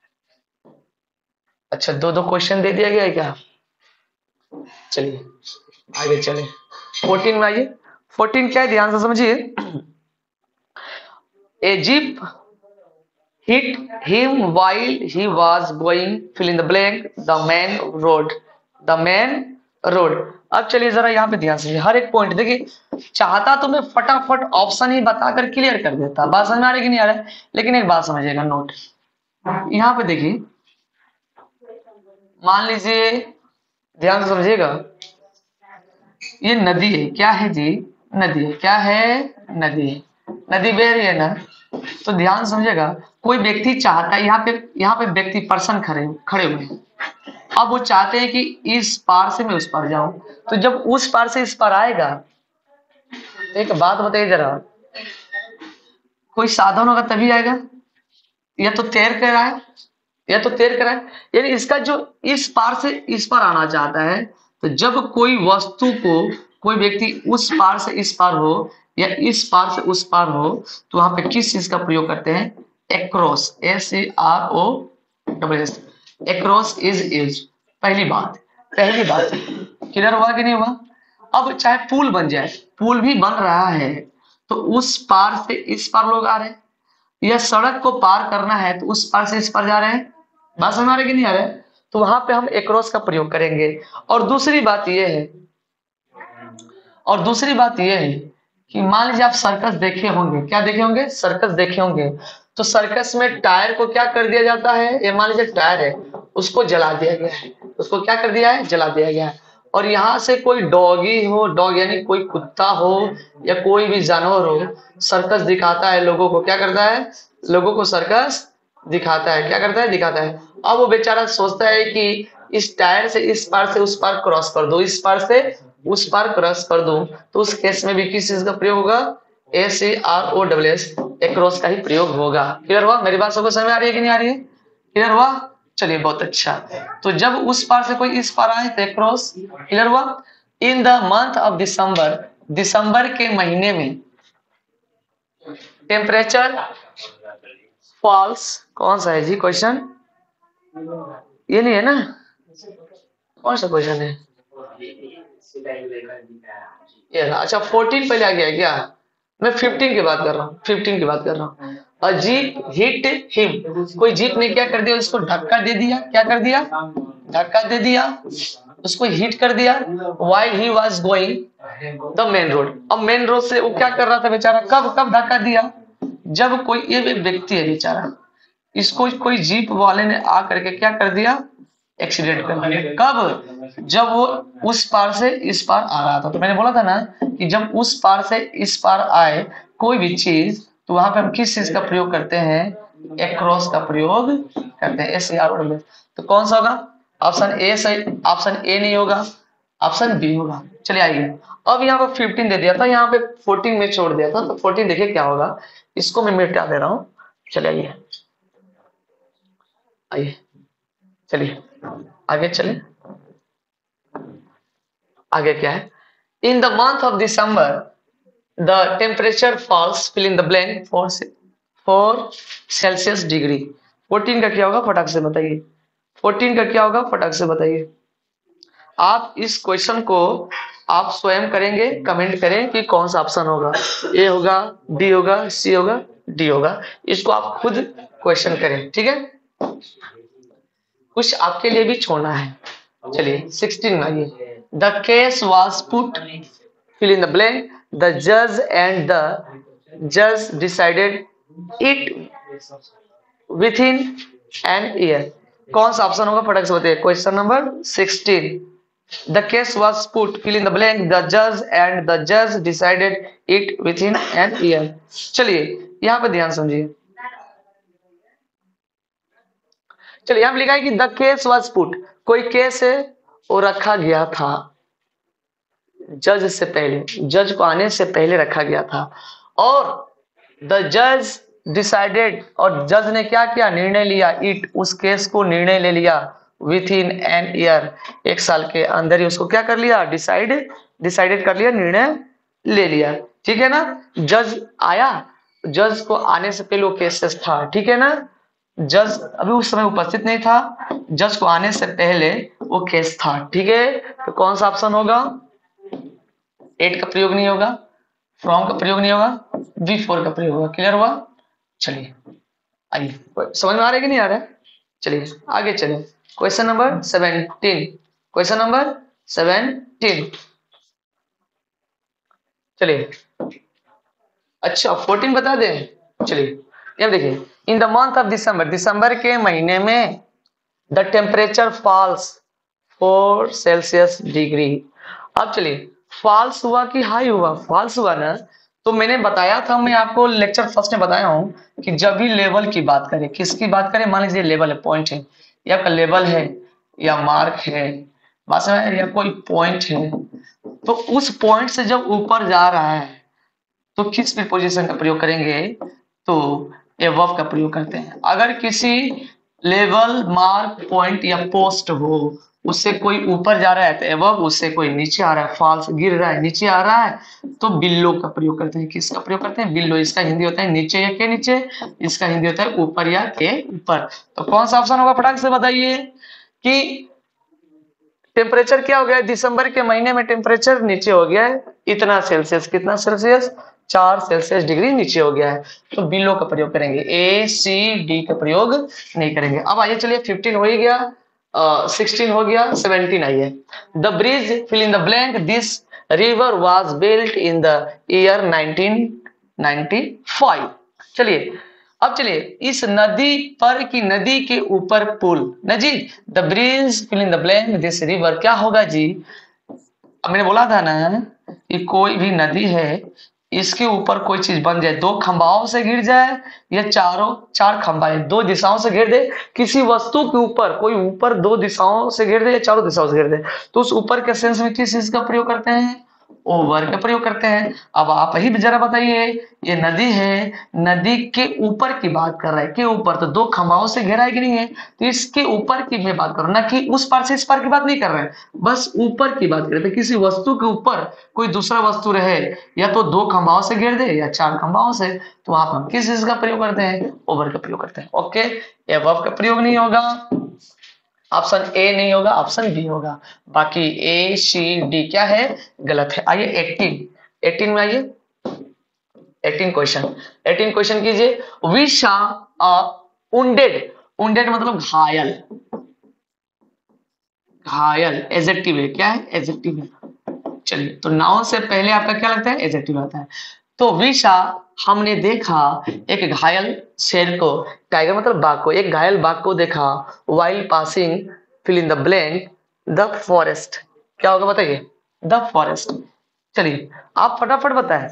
अच्छा दो दो क्वेश्चन दे दिया गया है क्या। चलिए आगे चले, फोर्टीन में आइए। फोर्टीन क्या है, ध्यान से समझिए। A jeep hit him while he was going, fill in the blank, the man road, the man road। अब चलिए जरा यहाँ पे ध्यान से, हर एक पॉइंट देखिए, चाहता तो मैं फटाफट ऑप्शन ही बताकर क्लियर कर देता, बात समझ में आ रही कि नहीं आ रहा है, लेकिन एक बात समझिएगा, नोट यहाँ पे देखिए, मान लीजिए ध्यान से समझिएगा, ये नदी है, क्या है जी, नदी है, क्या है, नदी है, नदी बह रही है ना। तो ध्यान समझिएगा, कोई व्यक्ति चाहता है, यहाँ पे यहाँ पे व्यक्ति पर्सन खड़े खड़े हुए हैं, अब वो चाहते हैं कि इस पार से मैं उस पार जाऊं। तो जब उस पार से इस पार आएगा, तो एक बात बताइए जरा, कोई साधन होगा तभी आएगा, या तो तैर कर आए, या तो तैर कर आए। यानी इसका जो इस पार से इस पार आना चाहता है, तो जब कोई वस्तु को, कोई व्यक्ति उस पार से इस पार हो या इस पार से उस पार हो, तो वहां पे किस चीज का प्रयोग करते हैं, across, S A R O double S, across is use. पहली बात, पहली बात क्लियर हुआ कि नहीं हुआ। अब चाहे पुल बन जाए, पुल भी बन रहा है, तो उस पार से इस पार लोग आ रहे हैं, या सड़क को पार करना है तो उस पार से इस पार जा रहे हैं, बात समझ आ रही कि नहीं आ रहा है। तो वहां पे हम एक्रॉस का प्रयोग करेंगे। और दूसरी बात यह है, और दूसरी बात यह है कि मान लीजिए आप सर्कस देखे होंगे, क्या देखे होंगे, सर्कस देखे होंगे। तो सर्कस में टायर को क्या कर दिया जाता है, ये मान लीजिए टायर है, उसको जला दिया गया है, उसको क्या कर दिया है, जला दिया गया है। और यहाँ से कोई डॉगी हो, डॉग यानी कोई कुत्ता हो या कोई भी जानवर हो, सर्कस दिखाता है लोगों को, क्या करता है, लोगों को सर्कस दिखाता है, क्या करता है, दिखाता है। अब वो बेचारा सोचता है कि इस टायर से इस पार से उस पार क्रॉस कर दो, इस पार से उस पार क्रॉस कर दूं। तो उस केस में भी किस चीज का प्रयोग होगा, S A R O W S, across का ही प्रयोग होगा। क्लियर हुआ, मेरी बात सबको समझ में आ रही है कि नहीं आ रही है, क्लियर हुआ। चलिए बहुत अच्छा। तो जब उस पार से कोई इस पार आए तो क्रॉस, क्लियर हुआ। In the month of December, दिसंबर के महीने में टेम्परेचर फॉल्स, कौन सा है जी क्वेश्चन? ये नहीं है ना, कौन सा क्वेश्चन है ये? अच्छा फोर्टीन पहले आ गया क्या? मैं फिफ्टीन की बात कर रहा हूँ, फिफ्टीन की बात कर रहा हूँ। अ जीप हिट हिम, कोई जीप ने क्या कर दिया, उसको धक्का दे दिया, क्या कर दिया, धक्का दे दिया, उसको हिट कर दिया while he was going the main road. अब मेन रोड से वो क्या कर रहा था बेचारा, कब कब धक्का दिया, जब कोई ये व्यक्ति है बेचारा, इसको कोई जीप वाले ने आ करके क्या कर दिया, एक्सीडेंट कर दिया। कब, जब वो उस पार से इस पार आ रहा था। तो मैंने बोला था ना कि जब उस पार से इस पार आए कोई भी चीज, तो वहां पे हम किस चीज का प्रयोग करते हैं, एक्रॉस का प्रयोग करते हैं, एस ए आर में। तो कौन सा होगा, ऑप्शन ए सही, ऑप्शन ए नहीं होगा, ऑप्शन बी होगा। चलिए आइए, अब यहाँ पे फिफ्टीन दे दिया था, यहाँ पे फोर्टीन में छोड़ दिया था, तो फोर्टीन देखिए क्या होगा, इसको मैं मिटा दे रहा हूँ। चलिए आइए आइए, चलिए आगे चले, आगे क्या है, in the month of December the temperature falls, fill in the blank, four four Celsius degree. Fourteen का क्या होगा फटाक से बताइए, फोर्टीन का क्या होगा फटाक से बताइए। आप इस क्वेश्चन को आप स्वयं करेंगे, कमेंट करें कि कौन सा ऑप्शन होगा, ए होगा, बी होगा, सी होगा, डी होगा। इसको आप खुद क्वेश्चन करें, ठीक है, कुछ आपके लिए भी छोड़ना है। चलिए सिक्सटीन में आइए, the case was put, fill in the blank, the जज एंड द जज decided it with in an year. कौन सा ऑप्शन होगा फटाक से बताइए, question number sixteen, the case was put, fill in the blank, the जज एंड द जज decided it with in an year. चलिए यहाँ पे ध्यान समझिए, चलिए यहाँ पे लिखा है कि द केस वाज पुट, कोई केस है वो रखा गया था जज से पहले, जज को आने से पहले रखा गया था, और द जज डिसाइडेड, और जज ने क्या किया, निर्णय लिया, इट, उस केस को निर्णय ले लिया, विथ इन एन ईयर, एक साल के अंदर ही उसको क्या कर लिया, डिसाइड डिसाइडेड कर लिया, निर्णय ले लिया, ठीक है ना। जज आया, जज को आने से पहले वो केसेस था, ठीक है ना, जज अभी उस समय उपस्थित नहीं था, जज को आने से पहले वो केस था, ठीक है। तो कौन सा ऑप्शन होगा, एट का प्रयोग नहीं होगा, फ्रॉम का प्रयोग नहीं होगा, बी फोर का प्रयोग होगा। क्लियर हुआ। चलिए आइए, समझ में आ रहा है कि नहीं आ रहा है, चलिए आगे चले, question number seventeen, question number seventeen, चलिए अच्छा फोर्टीन बता दें। चलिए अब देखिए, in the month of December, दिसंबर के महीने में the temperature falls four Celsius degree. अब चलिए फॉल्स हुआ कि हाई हुआ, फॉल्स हुआ ना, तो मैंने बताया था, मैं आपको लेक्चर फर्स्ट में बताया हूं कि जब भी लेवल की बात करें, किसकी बात करें, मान लीजिए लेवल है, पॉइंट है, या आपका लेवल है, या मार्क है, बस या कोई पॉइंट है, तो उस पॉइंट से जब ऊपर जा रहा है तो किस प्रीपोजिशन का प्रयोग करेंगे, तो एबव का प्रयोग करते हैं। अगर किसी लेवल, मार्क, पॉइंट या पोस्ट हो, उससे कोई ऊपर जा रहा है तो एबव, उससे कोई नीचे आ रहा है, फॉल्स गिर रहा है, नीचे आ रहा है, तो बिलो का प्रयोग करते हैं। किसका प्रयोग करते हैं, बिलो। इसका हिंदी होता है नीचे या के नीचे, इसका हिंदी होता है ऊपर या के ऊपर। तो कौन सा ऑप्शन होगा फटाक से बताइए कि टेम्परेचर क्या हो गया, दिसंबर के महीने में टेम्परेचर नीचे हो गया है इतना सेल्सियस, कितना सेल्सियस, चार सेल्सियस डिग्री नीचे हो गया है, तो बिलो का प्रयोग करेंगे, ए सी डी का प्रयोग नहीं करेंगे। अब आइए चलिए, फिफ्टीन हो ही गया, सिक्सटीन हो गया, सेवेंटीन आइए, the bridge, fill in the blank, this river was built in the year nineteen ninety five. चलिए अब चलिए, इस नदी पर की, नदी के ऊपर पुल, ना जी, the bridge, fill in the blank, this river, क्या होगा जी, अब मैंने बोला था ना कि कोई भी नदी है, इसके ऊपर कोई चीज बन जाए, दो खंबाओं से गिर जाए या चारों चार खंबाएं दो दिशाओं से गिर दे, किसी वस्तु के ऊपर कोई ऊपर दो दिशाओं से गिर दे या चारों दिशाओं से गिर दे, तो उस ऊपर के सेंस में किस चीज का प्रयोग करते हैं, ओवर का प्रयोग करते हैं। अब आप ही जरा बताइए, ये नदी है, नदी के ऊपर की बात कर रहा है, के ऊपर, तो दो खंभाओं से घेरा है कि नहीं है, तो इसके ऊपर की मैं बात कर रहा हूं, ना कि उस पार से इस पार की बात नहीं कर रहे हैं, बस ऊपर की बात कर रहे थे। किसी वस्तु के ऊपर कोई दूसरा वस्तु रहे, या तो दो खंभाओं से घेर दे या चार खंभाओं से, तो वहां पर हम किस चीज का प्रयोग करते हैं, ओवर का प्रयोग करते हैं। ओके, एबव का प्रयोग नहीं होगा, ऑप्शन ए नहीं होगा, ऑप्शन बी होगा, बाकी ए सी डी क्या है, गलत है। आइए अठारह, अठारह में आइए, अठारह क्वेश्चन, अठारह क्वेश्चन कीजिए। वी शा उंडेड, उंडेड मतलब घायल, घायल एडजेक्टिव है, क्या है, एडजेक्टिव है। चलिए, तो नाउन से पहले आपका क्या लगता है, एडजेक्टिव आता है। तो विशा, हमने देखा एक घायल शेर को, टाइगर मतलब बाघ को, एक घायल बाघ को देखा, while passing fill in the blank the forest, क्या होगा बताइए, द फॉरेस्ट। चलिए आप फटाफट बताएं।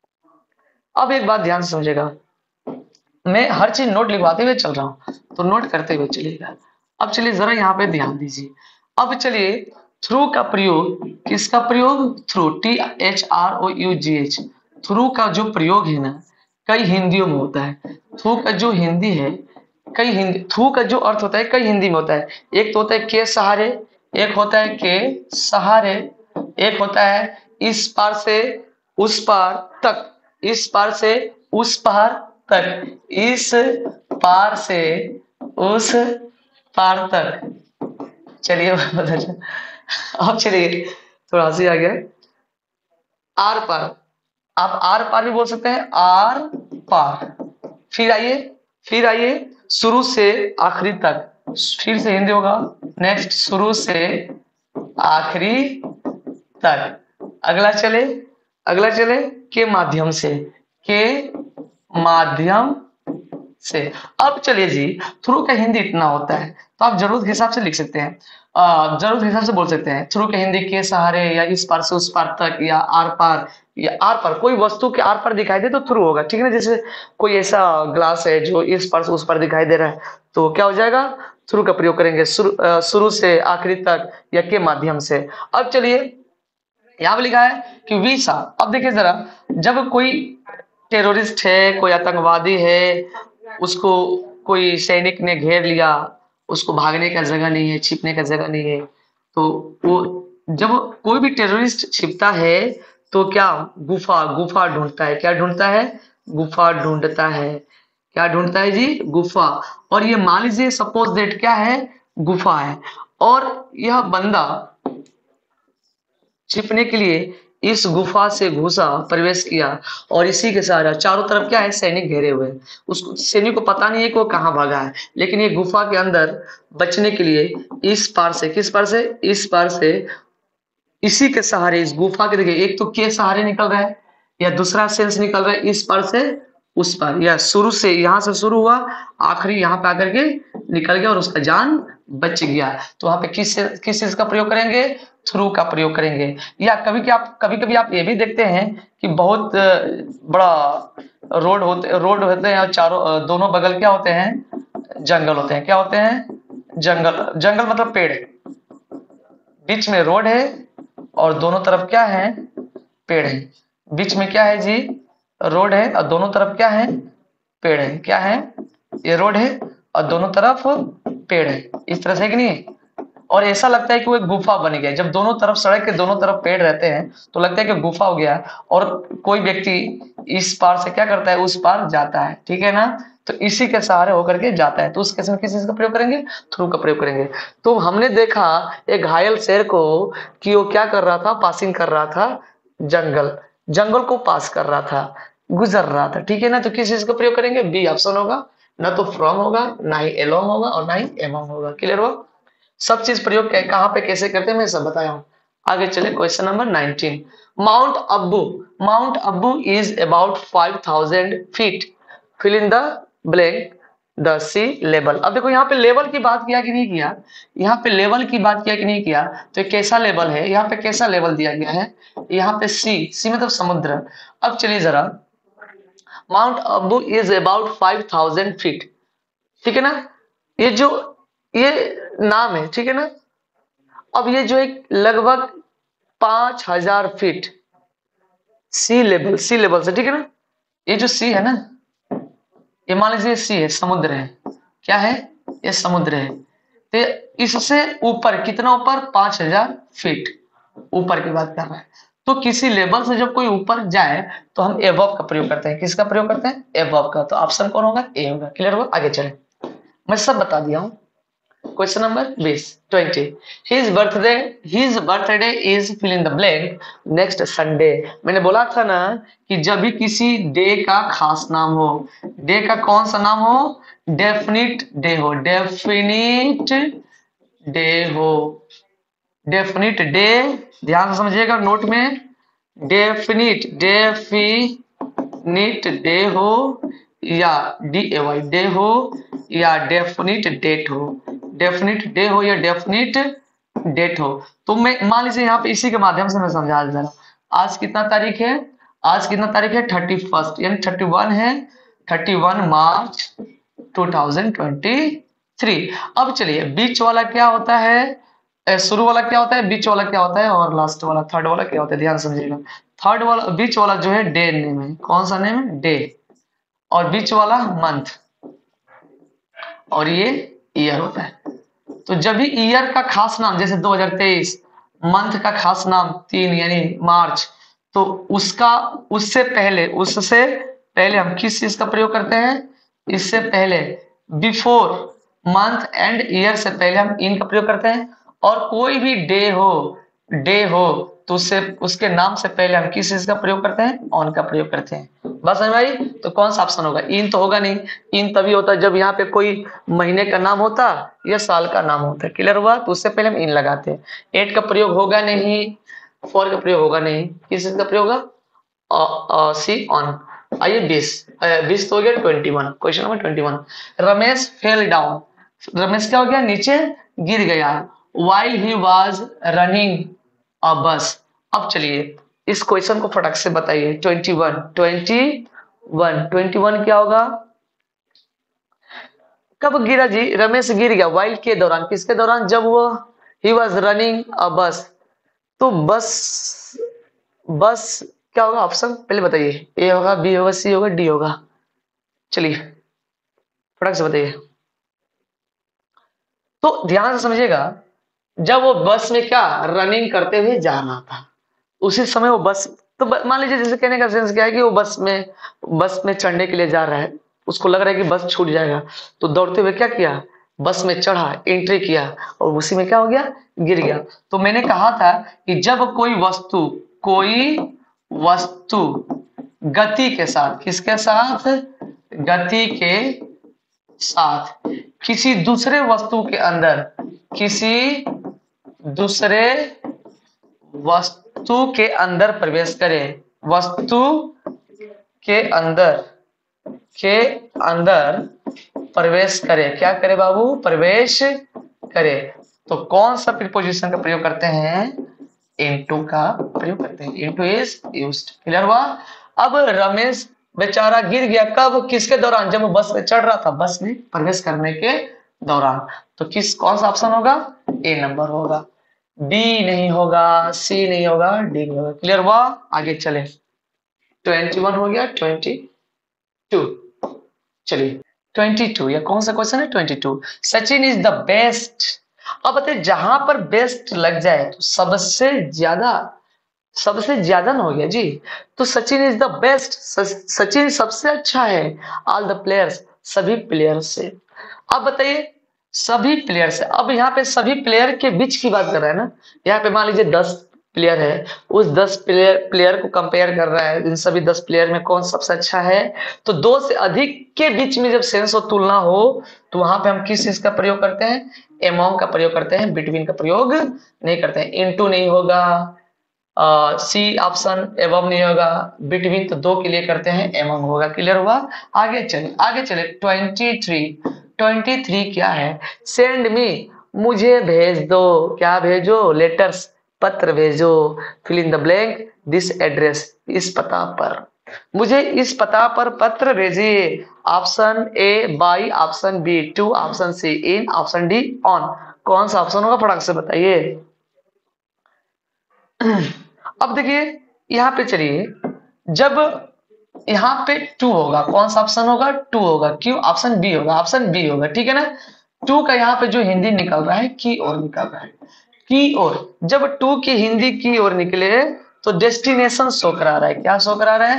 अब एक बात ध्यान से समझिएगा, मैं हर चीज नोट लिखवाते हुए चल रहा हूं, तो नोट करते हुए चलिएगा। अब चलिए जरा यहाँ पे ध्यान दीजिए। अब चलिए, थ्रू का प्रयोग, किसका प्रयोग, through, T H R O U G H, through का जो प्रयोग है ना, कई हिंदियों में होता है। थ्रू का जो हिंदी है, कई हिंदी, थ्रू का जो अर्थ होता है कई हिंदी में होता है। एक तो होता है के सहारे, एक होता है के सहारे, एक होता है इस पार से उस पार तक, इस पार से उस पार तक, इस पार से उस पार तक। चलिए बता, अब चलिए थोड़ा हंसी आ गया, आर पार, आप आर पार भी बोल सकते हैं, आर पार। फिर आइए, फिर आइए शुरू से आखिरी तक, फिर से हिंदी होगा, नेक्स्ट शुरू से आखिरी तक। अगला चले, अगला चले के माध्यम से, के माध्यम से। अब चलिए जी, थ्रू का हिंदी इतना होता है, तो आप जरूरत के हिसाब से लिख सकते हैं, जरूरत के हिसाब से बोल सकते हैं। थ्रू का हिंदी के सहारे, या इस पार से उस पार तक, या आर पार, या आर पार, कोई वस्तु के आर पार दिखाई दे तो थ्रू होगा, ठीक है ना। जैसे कोई ऐसा ग्लास है जो इस पार से उस पार दिखाई दे रहा है, तो क्या हो जाएगा, थ्रू का प्रयोग करेंगे, शुरू से आखिरी तक या के माध्यम से। अब चलिए, यहाँ पे लिखा है कि वीसा। अब देखिए जरा, जब कोई टेररिस्ट है, कोई आतंकवादी है, उसको कोई सैनिक ने घेर लिया, उसको भागने का जगह नहीं है, छिपने का जगह नहीं है, तो वो जब कोई भी टेररिस्ट छिपता है तो क्या, गुफा, गुफा ढूंढता है, क्या ढूंढता है, गुफा ढूंढता है, क्या ढूंढता है जी, गुफा। और ये मान लीजिए सपोज दैट क्या है, गुफा है, और यह बंदा छिपने के लिए इस गुफा से घुसा, प्रवेश किया, और इसी के सहारा चारों तरफ क्या है, सैनिक घेरे हुए हैं। उसको, सैनिक को पता नहीं है कि वो कहाँ भागा है, लेकिन ये गुफा के अंदर बचने के लिए इस पार से, किस पार से, इस पार से, इसी के सहारे, इस गुफा के, देखिए एक तो के सहारे निकल रहा है, या दूसरा सेंस निकल रहा है इस पार से उस पार, या शुरू से, यहां से शुरू हुआ, आखिरी यहां पे आकर के निकल गया और उसका जान बच गया। तो वहां पे किस किस चीज का प्रयोग करेंगे, थ्रू का प्रयोग करेंगे। या कभी कि आप कभी कभी आप ये भी देखते हैं कि बहुत बड़ा रोड होते रोड होते हैं और चारों दोनों बगल क्या होते हैं, जंगल होते हैं, क्या होते हैं, जंगल, जंगल मतलब पेड़, बीच में रोड है और दोनों तरफ क्या है, पेड़ है। बीच में क्या है जी, रोड है और दोनों तरफ क्या है, पेड़ है, क्या है, ये रोड है और दोनों तरफ पेड़ है, इस तरह से कि नहीं। और ऐसा लगता है कि वो एक गुफा बन गया, जब दोनों तरफ, सड़क के दोनों तरफ पेड़ रहते हैं तो लगता है कि गुफा हो गया, और कोई व्यक्ति इस पार से क्या करता है, उस पार जाता है, ठीक है ना। तो इसी के सहारे होकर के जाता है, तो उस केस में किस चीज का प्रयोग करेंगे, थ्रू का प्रयोग करेंगे। तो हमने देखा एक घायल शेर को कि वो क्या कर रहा था, पासिंग कर रहा था, जंगल, जंगल को पास कर रहा था, गुजर रहा था, ठीक है ना। तो किस चीज का प्रयोग करेंगे, बी ऑप्शन होगा, ना तो फ्रॉम होगा, ना ही एलोंग होगा, और ना ही एमोंग होगा। क्लियर हो, सब चीज प्रयोग कहां पे कैसे करते हैं मैं सब बताया हूं। आगे चले question number nineteen. Mount Abu, Mount Abu is about five thousand feet, fill in the blank the sea level. अब देखो यहाँ पे लेवल की बात किया कि नहीं किया, यहाँ पे लेवल की बात किया कि नहीं किया, तो कैसा लेवल है, यहाँ पे कैसा लेवल दिया गया है, यहाँ पे सी, सी मतलब समुद्र। अब चलिए जरा, Mount Abu is about five thousand feet, ठीक है ना, ये जो ये नाम है, ठीक है ना। अब ये जो एक लगभग पांच हजार feet, sea level, sea level से, ठीक है ना। ये जो सी है ना, ये मान लीजिए सी है, समुद्र है, क्या है, ये समुद्र है। तो इससे ऊपर कितना, ऊपर पांच हजार फीट ऊपर की बात कर रहा है। तो किसी लेवल से जब कोई ऊपर जाए तो हम एबव का प्रयोग करते हैं। किसका प्रयोग करते हैं, एबव का। तो ऑप्शन कौन होगा, ए होगा। क्लियर होगा, आगे चले, मैं सब बता दिया हूं। क्वेश्चन नंबर बीस twenty, his birthday his birthday is fill in the blank next Sunday. मैंने बोला था ना कि जब भी किसी डे का खास नाम हो, डे का कौन सा नाम हो, डेफिनिट डे हो, डेफिनिट डे हो, डेफिनिट डे, ध्यान से समझिएगा नोट में, डेफिनिट डेफिनिट डे हो या डी ए वाई डे हो या डेफिनिट डेट हो, डेफिनिट डे हो या डेफिनिट डेट हो। तो मैं मान लीजिए यहाँ पे इसी के माध्यम से मैं समझा दे रहा हूं। आज कितना तारीख है, आज कितना तारीख है, थर्टी फर्स्ट यानी थर्टी वन है, thirty one March two thousand twenty three. अब चलिए बीच वाला क्या होता है, शुरू वाला क्या होता है, बीच वाला क्या होता है, और लास्ट वाला थर्ड वाला क्या होता है, ध्यान समझिएगा। थर्ड वाला, बीच वाला जो है डे नेम है, कौन सा नेम है, डे, और बीच वाला मंथ, और ये ईयर होता है। तो जब भी ईयर का खास नाम, जैसे दो हज़ार तेईस, मंथ का खास नाम तीन यानी मार्च, तो उसका उससे पहले उससे पहले हम किस चीज का प्रयोग करते हैं, इससे पहले बिफोर मंथ एंड ईयर से पहले हम इन का प्रयोग करते हैं। और कोई भी डे हो, डे हो तो उससे उसके नाम से पहले हम किस चीज का प्रयोग करते हैं, ऑन का प्रयोग करते हैं। बस समझ आई। तो कौन सा ऑप्शन होगा, इन तो होगा नहीं, इन तभी होता है जब यहाँ पे कोई महीने का नाम होता या साल का नाम होता है। क्लियर हुआ, तो उससे पहले हम इन लगाते हैं। एट का प्रयोग होगा नहीं, फोर का प्रयोग होगा नहीं, किस चीज का प्रयोग होगा, सी ऑन। आइए बीस, बीस तो हो गया, twenty one, question number twenty one, Ramesh fell down, Ramesh क्या हो गया, नीचे गिर गया, while he was running a bus। अब चलिए इस क्वेश्चन को फटाक से बताइए, twenty one twenty one twenty one क्या होगा, कब गिरा जी, रमेश गिर गया while के दौरान, किसके दौरान, जब वो he was running a bus। तो बस बस क्या होगा, ऑप्शन पहले बताइए, ए होगा, बी होगा, सी होगा, डी होगा, चलिए फटाक से बताइए। तो ध्यान से समझिएगा, जब वो बस में क्या रनिंग करते हुए जा रहा था, उसी समय वो बस, तो मान लीजिए जैसे कहने का सेंस क्या है कि वो बस में बस में चढ़ने के लिए जा रहा है, उसको लग रहा है कि बस छूट जाएगा, तो दौड़ते हुए क्या किया, बस में चढ़ा, एंट्री किया, और उसी में क्या हो गया, गिर गया। तो मैंने कहा था कि जब कोई वस्तु कोई वस्तु गति के साथ, किसके साथ, गति के साथ किसी दूसरे वस्तु के अंदर, किसी दूसरे वस्तु के अंदर प्रवेश करे, वस्तु के अंदर के अंदर प्रवेश करे, क्या करे बाबू, प्रवेश करे, तो कौन सा प्रीपोजिशन का प्रयोग करते हैं, इनटू का प्रयोग करते हैं, इनटू इज यूज्ड। क्लियर हुआ। अब रमेश बेचारा गिर गया, कब, किसके दौरान, जब वो बस में चढ़ रहा था, बस में प्रवेश करने के दौरान। तो किस कौन सा ऑप्शन होगा, ए नंबर होगा, बी नहीं होगा, सी नहीं होगा, डी नहीं होगा। क्लियर हुआ, आगे चले, ट्वेंटी वन हो गया, ट्वेंटी टू, चलिए ट्वेंटी टू, या कौन सा क्वेश्चन है, twenty two, Sachin is the best. अब बताइए जहां पर बेस्ट लग जाए तो सबसे ज्यादा, सबसे ज्यादा ना हो गया जी, तो Sachin is the best, Sachin सबसे अच्छा है, ऑल द प्लेयर्स, सभी प्लेयर से। अब बताइए सभी प्लेयर से, अब यहाँ पे सभी प्लेयर के बीच की बात कर रहा है ना, यहाँ पे मान लीजिए दस प्लेयर है, उस दस प्लेयर प्लेयर को कंपेयर कर रहा है, इन सभी दस प्लेयर में कौन सबसे अच्छा है। तो दो से अधिक के बीच में जब सेंस और तुलना हो तो वहां पे हम किस चीज का प्रयोग करते हैं, एमोंग का प्रयोग करते हैं, बिटवीन का प्रयोग नहीं करते हैं। इनटू नहीं होगा, सी ऑप्शन एवं नहीं होगा, बिटवीन तो दो के लिए करते हैं, एमोंग होगा। क्लियर हुआ, आगे चले, आगे चले ट्वेंटी थ्री, ट्वेंटी थ्री क्या है, सेंड मी, मुझे भेज दो, क्या भेजो, लेटर्स, पत्र भेजो, fill in the blank this address, इस पता पर, मुझे इस पता पर पत्र भेजिए। Option A by, option B to, option C in, option D on, कौन सा ऑप्शन होगा फटाक से बताइए। अब देखिए यहाँ पे चलिए, जब यहाँ पे टू होगा, कौन सा ऑप्शन होगा? टू होगा। क्यों? ऑप्शन बी होगा, ऑप्शन बी होगा, ठीक है ना। टू का यहाँ पे जो हिंदी निकल रहा है की ओर निकल रहा है, की ओर। जब टू की हिंदी की ओर निकले तो डेस्टिनेशन शो करा रहा है। क्या शो करा रहा है?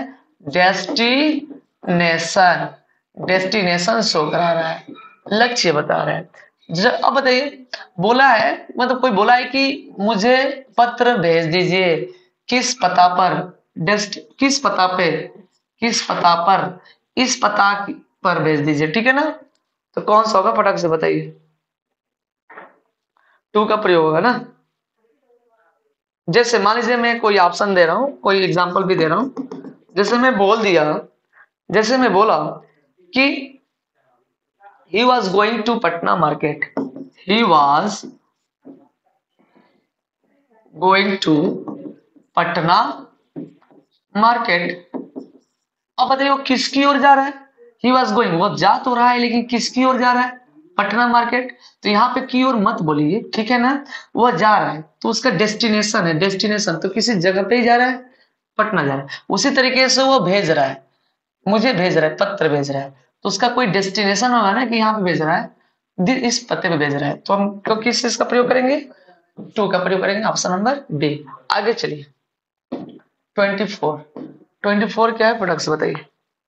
डेस्टिनेशन, डेस्टिनेशन शो करा रहा है, लक्ष्य बता रहा है। अब बताइए, बोला है, मतलब कोई बोला है कि मुझे पत्र भेज दीजिए, किस पता पर? डेस्ट किस पता पे? किस पता पर? इस पता पर भेज दीजिए, ठीक है ना। तो कौन सा होगा फटाक से बताइए? टू का प्रयोग होगा ना। जैसे मान लीजिए मैं कोई ऑप्शन दे रहा हूं, कोई एग्जांपल भी दे रहा हूं। जैसे मैं बोल दिया, जैसे मैं बोला कि he was going to Patna market, he was going to Patna market। अब बताइए वो किसकी ओर जा रहा है? he was going, वो जा तो रहा है लेकिन किसकी ओर जा रहा है? पटना मार्केट। तो यहाँ पे की ओर मत बोलिए, ठीक है ना। वो जा रहा है तो उसका डेस्टिनेशन है, डेस्टिनेशन तो किसी जगह पे ही जा रहा है, पटना जा रहा है। उसी तरीके से वो भेज रहा है, मुझे भेज रहा है, पत्र भेज रहा है, तो उसका कोई डेस्टिनेशन होगा ना कि यहाँ पे भेज रहा है, इस पते पे भेज रहा है। तो हम तो किस चीज का प्रयोग करेंगे? टू का प्रयोग करेंगे, ऑप्शन नंबर बी। आगे चलिए, ट्वेंटी फोर। ट्वेंटी फोर क्या है फटाक से बताइए?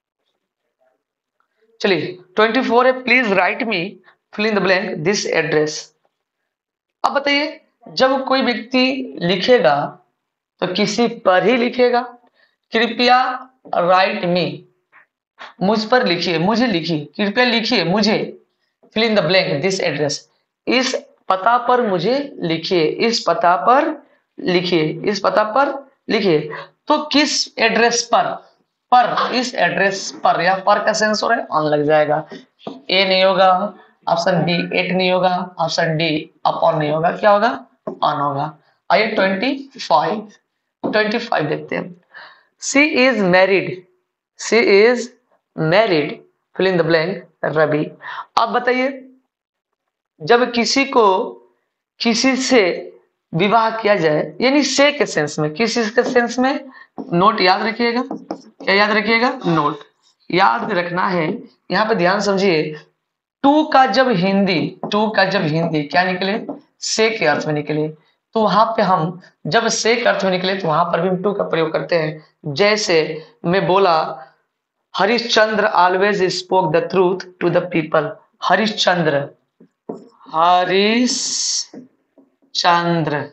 चलिए, ट्वेंटी फोर है, please write me fill in the blank this address. अब बताइए, जब कोई व्यक्ति लिखेगा तो किसी पर ही लिखेगा। कृपया राइट मी, मुझ पर लिखिए, मुझे लिखिए, कृपया लिखिए मुझे, fill in the blank this address, इस पता पर मुझे लिखिए, इस पता पर लिखिए, इस पता पर लिखिए। तो किस एड्रेस पर? पर, इस एड्रेस पर, या पर का सेंस हो रहा है ऑन लग जाएगा। ए नहीं होगा, ऑप्शन बी एट नहीं होगा, ऑप्शन डी अपॉन नहीं होगा, क्या होगा? ऑन होगा। आइए ट्वेंटी फाइव, ट्वेंटी फाइव देखते हैं। She is married, she is married, fill in the blank Ravi. अब बताइए, जब किसी को किसी से विवाह किया जाए, यानी से के सेंस में, किसी के सेंस में, नोट याद रखिएगा, क्या याद रखिएगा? नोट याद रखना है। यहाँ पे ध्यान समझिए, टू का जब हिंदी, टू का जब हिंदी क्या निकले? से के अर्थ में निकले, तो वहां पे हम जब से के अर्थ में निकले तो वहां पर भी हम टू का प्रयोग करते हैं। जैसे मैं बोला, Harishchandra always spoke the truth to the people. Harishchandra, Harish Chandra,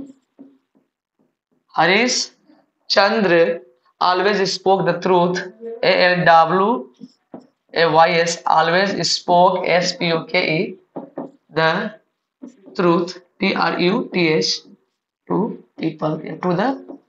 Harish Chandra always spoke the truth, A L W A Y S, always spoke, S P O K E, the truth, T R U T H, to people, to the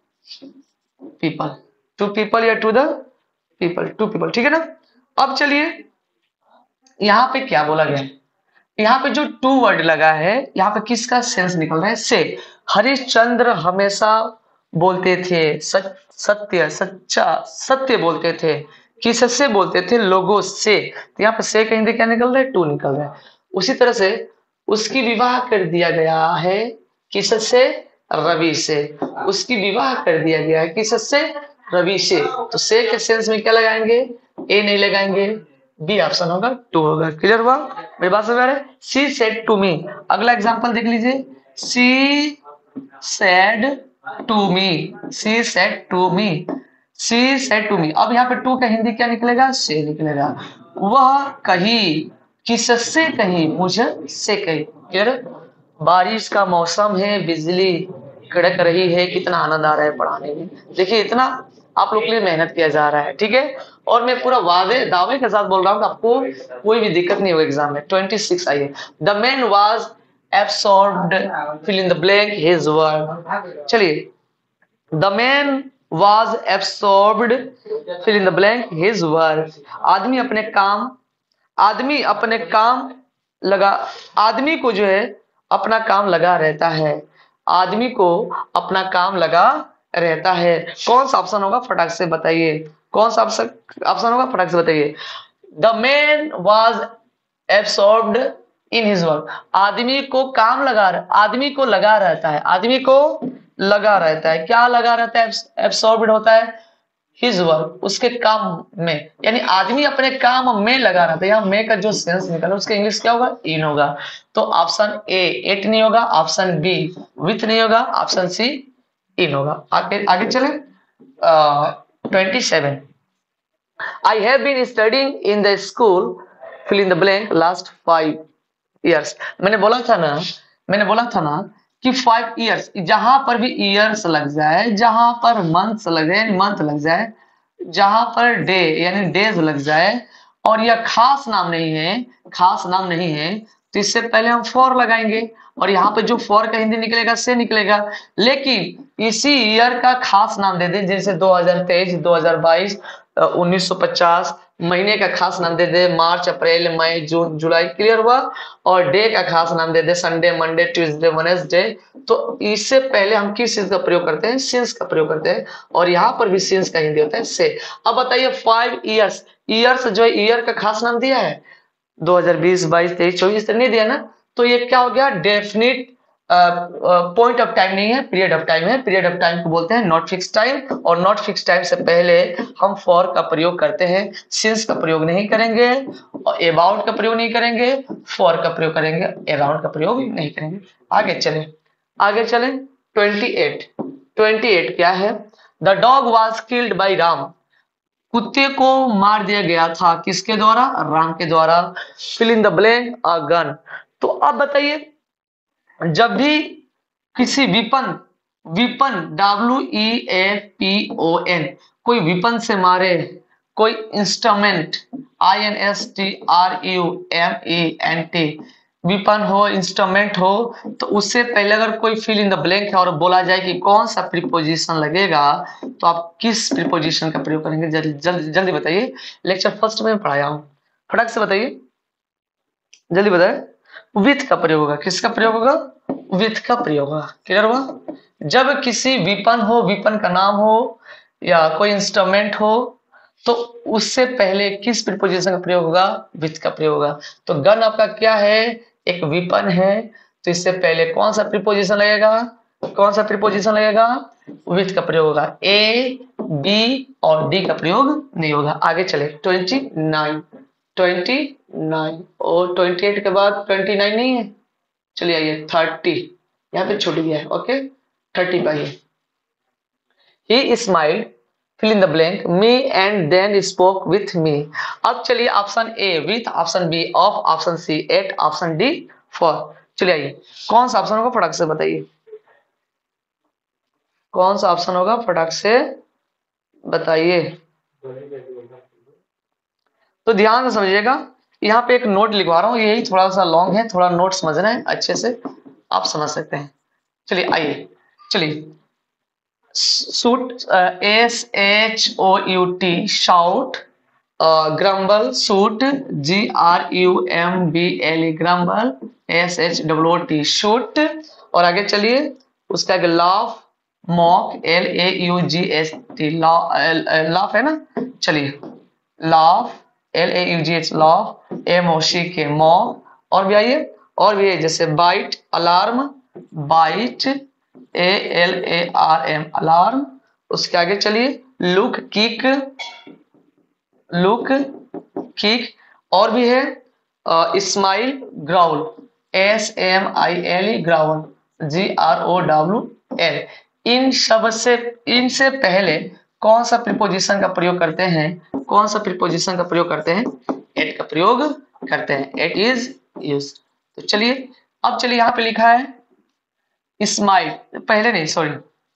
people, to people या to the people, to people, ठीक है ना। अब चलिए, यहाँ पे क्या बोला गया है? यहाँ पे जो टू वर्ड लगा है, यहाँ पे किसका सेंस निकल रहा है? से। हरिश्चंद्र हमेशा बोलते थे सत्य, सच्चा, सत्य बोलते थे। किससे बोलते थे? लोगों से। तो यहाँ पे से का हिंदी क्या निकल रहा है? टू निकल रहा है। उसी तरह से उसकी विवाह कर दिया गया है, किससे? रवि से। उसकी विवाह कर दिया गया है, किससे? रवि से। तो से के सेंस में क्या लगाएंगे? ए नहीं लगाएंगे, बी ऑप्शन होगा, टू होगा। क्लियर हुआ? मेरी बात समझ आ रहा है? She said to me. अगला एग्जांपल देख लीजिए, she said to me, she said to me, she said to me. अब यहाँ पे टू का हिंदी क्या निकलेगा? से निकलेगा। वह कही, किससे कही? मुझे से कही। क्लियर? बारिश का मौसम है, बिजली कड़क रही है, कितना आनंद आ रहा है पढ़ाने में। देखिए, इतना आप लोग के लिए मेहनत किया जा रहा है, ठीक है। और मैं पूरा वादे दावे के साथ बोल रहा हूँ कि आपको कोई भी दिक्कत नहीं होगी एग्जाम में। ट्वेंटी सिक्स आइए, the man was absorbed, fill in the blank his work. चलिए, the man was absorbed, fill in the blank his work. आदमी अपने काम, आदमी अपने काम लगा, आदमी को जो है अपना काम लगा रहता है, आदमी को अपना काम लगा रहता है। कौन सा ऑप्शन होगा फटाक से बताइए? कौन सा ऑप्शन ऑप्शन होगा फटाक से बताइए? The man was absorbed in his work. आदमी को काम लगा, आदमी को लगा रहता है, आदमी को लगा रहता है। क्या लगा रहता है? एब्सॉर्ब्ड होता है, हिज वर्क, उसके काम में, यानी आदमी अपने काम में लगा रहा था। यहाँ में का जो सेंस निकला उसका इंग्लिश क्या होगा, इन होगा। तो ऑप्शन ए एट नहीं होगा, ऑप्शन बी विथ नहीं होगा, ऑप्शन सी इन होगा। आगे आगे चले twenty seven. I have been studying in the school fill in the blank last five years. मैंने बोला था ना मैंने बोला था ना कि फाइव ईयर्स, जहां पर भी ईयर्स लग जाए, जहां पर मंथ्स लग जाए मंथ लग जाए, जहां पर डे यानी डेज लग जाए और यह खास नाम नहीं है, खास नाम नहीं है, तो इससे पहले हम फॉर लगाएंगे और यहाँ पे जो फॉर का हिंदी निकलेगा से निकलेगा। लेकिन इसी ईयर का खास नाम दे दे, जैसे दो हज़ार तेईस, दो हज़ार बाईस, उन्नीस सौ पचास, महीने का खास नाम दे दे मार्च, अप्रैल, मई, जून, जुलाई, क्लियर हुआ। और डे का खास नाम दे दे संडे, मंडे, ट्यूसडे, वेडनेसडे। तो इससे पहले हम किस चीज का प्रयोग करते हैं, सिंस का प्रयोग करते हैं, और यहाँ पर भी सिंस का हिंदी होता है से। अब बताइए फाइव ईयर्स, ईयर्स जो है ईयर का खास नाम दिया है दो हज़ार बीस, बाईस, तेईस, चौबीस नहीं दिया ना, तो ये क्या हो गया, डेफिनिट पॉइंट ऑफ टाइम नहीं है, पीरियड ऑफ टाइम है। पीरियड ऑफ टाइम को बोलते हैं नॉट फिक्स टाइम, और नॉट फिक्स टाइम से पहले हम फॉर का प्रयोग करते हैं, सिंस का प्रयोग नहीं करेंगे, और अबाउट का प्रयोग नहीं करेंगे, फॉर का प्रयोग करेंगे, अराउंड का प्रयोग नहीं करेंगे। आगे चले आगे चले ट्वेंटी एट। ट्वेंटी एट क्या है, the dog was killed by Ram. कुत्ते को मार दिया गया था किसके द्वारा, राम के द्वारा। Fill in the blank a gun. तो अब बताइए, जब भी किसी weapon, weapon W E A P O N, कोई विपन से मारे, कोई instrument I N S T R U M E N T, weapon हो, इंस्ट्रूमेंट हो, तो उससे पहले अगर कोई फिल इन द ब्लैंक है और बोला जाए कि कौन सा प्रीपोजिशन लगेगा, तो आप किस प्रीपोजिशन का प्रयोग करेंगे, जल्दी जल्दी जल्दी बताइए। लेक्चर फर्स्ट में पढ़ाया हूं, फटक से बताइए, जल्दी बताए। विथ का प्रयोग होगा, किसका प्रयोग होगा, विथ का प्रयोग होगा, क्लियर हुआ। जब किसी विपन हो, विपन का नाम हो या कोई इंस्ट्रूमेंट हो, तो उससे पहले किस प्रीपोजिशन का प्रयोग होगा, विथ का प्रयोग होगा। तो गन आपका क्या है, एक विपन है, तो इससे पहले कौन सा प्रीपोजिशन लगेगा, कौन सा प्रीपोजिशन लगेगा, विथ का प्रयोग होगा। ए बी और डी का प्रयोग नहीं होगा। आगे चले ट्वेंटी नाइन। ट्वेंटी नाइन और ट्वेंटी एट के बाद ट्वेंटी नाइन नहीं है, चलिए आइए थर्टी, यहाँ पे छूट गया है, ओके थर्टी पे आइए। He smiled fill in the blank me and then spoke with me. अब चलिए option A with, option B of, option C at, option D for. चलिए आइए, कौन सा ऑप्शन होगा फटाक से बताइए, कौन सा ऑप्शन होगा फटाक से बताइए। तो ध्यान से समझिएगा, यहाँ पे एक नोट लिखवा रहा हूँ, यही थोड़ा सा लॉन्ग है, थोड़ा नोट समझना है अच्छे से, आप समझ सकते हैं। चलिए आइए, चलिए shoot, S H O U T, shout, grumble, shoot, G R U M B L E, grumble, S H W T, shoot. और आगे चलिए, उसका आगे laugh, mock, L A U G S T, laugh है ना, चलिए laugh, L A U G H laugh, M O C K mock. और भी आइए, और भी है जैसे bite, alarm, bite, A L A R M, alarm. उसके आगे चलिए लुक, किक, लुक, किक। और भी है smile, growl, S M I L E, growl, G R O W L. इन सब से, इनसे पहले कौन सा प्रीपोजिशन का प्रयोग करते हैं, कौन सा प्रीपोजिशन का प्रयोग करते हैं, एट का प्रयोग करते हैं, एट इज यूज्ड। तो चलिए, अब चलिए यहाँ पे लिखा है स्माइल, पहले नहीं, सॉरी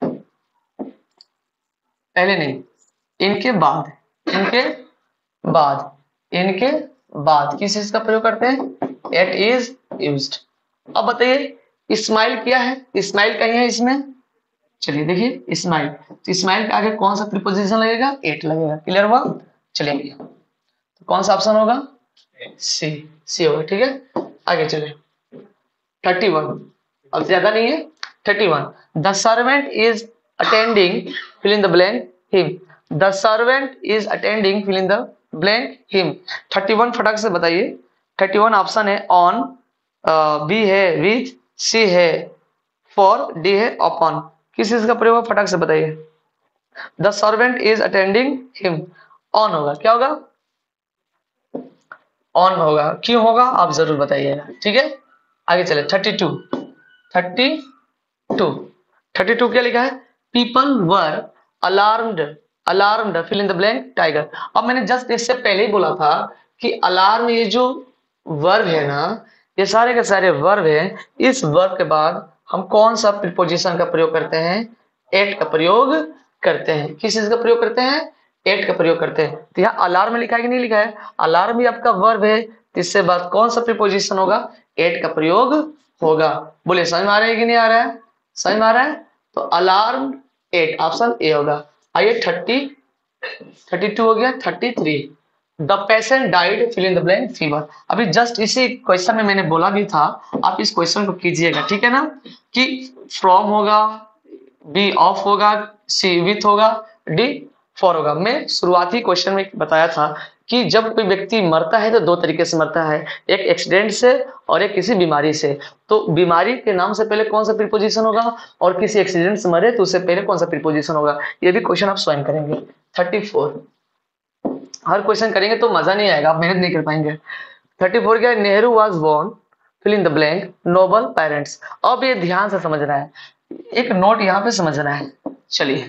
पहले नहीं, इनके बाद, इनके बाद, इनके बाद किस चीज का प्रयोग करते हैं, एट इज यूज्ड। अब बताइए स्माइल क्या है, स्माइल कहीं है इसमें, चलिए देखिए स्माइल, तो स्माइल के आगे कौन सा प्रीपोजिशन लगेगा, एट लगेगा, क्लियर हुआ। चलिए तो कौन सा ऑप्शन होगा, सी, सी होगा, ठीक है। आगे चले थर्टी वन, अब ज्यादा नहीं है, thirty one. The servant is attending fill in the blank him, the servant is attending fill in the blank him. Thirty one फटाक से बताइए। थर्टी वन ऑप्शन है ऑन, बी है विथ, सी है फॉर, डी है upon. किस चीज का प्रयोग है फटाक से बताइए। The servant is attending him, on होगा, क्या होगा, ऑन होगा। क्यों होगा आप जरूर बताइएगा, ठीक है। आगे चले thirty two, thirty two, thirty two क्या लिखा है, people were alarmed, alarmed fill in the blank tiger. अब मैंने जस्ट इससे पहले ही बोला था कि अलार्म ये जो वर्ब है ना, ये सारे के सारे वर्ब है। इस वर्ब के बाद हम कौन सा प्रीपोजिशन का प्रयोग करते हैं, एट का प्रयोग करते हैं। किस चीज का प्रयोग करते हैं, एट का प्रयोग करते हैं। तो यहाँ अलार्म लिखा है कि नहीं लिखा है, अलार्म भी आपका वर्ब है, तो इससे बाद कौन सा प्रीपोजिशन होगा, एट का प्रयोग होगा। बोले समझ में आ रहा है कि नहीं आ रहा है, समझ में आ रहा है। तो अलार्म एट, ऑप्शन ए होगा। आइए थर्टी थर्टी टू हो गया, thirty three, the patient died fill in the blank fever. अभी जस्ट इसी क्वेश्चन में मैंने बोला भी था, आप इस क्वेश्चन को कीजिएगा, ठीक है ना, कि फ्रॉम होगा, बी ऑफ होगा, सी विथ होगा, डी फॉर होगा। मैं शुरुआती क्वेश्चन में बताया था कि जब कोई व्यक्ति मरता है तो दो तरीके से मरता है, एक एक्सीडेंट से और एक किसी बीमारी से। तो बीमारी के नाम से पहले कौन सा प्रीपोजिशन होगा, और किसी एक्सीडेंट से मरे तो उससे पहले कौन सा प्रीपोजिशन होगा, ये भी क्वेश्चन आप स्वयं करेंगे। थर्टी फोर, हर क्वेश्चन करेंगे तो मजा नहीं आएगा, आप मेहनत नहीं कर पाएंगे। थर्टी फोर क्या है, Nehru was born fill in the blank noble parents. अब ये ध्यान से समझना है, एक नोट यहाँ पे समझना है। चलिए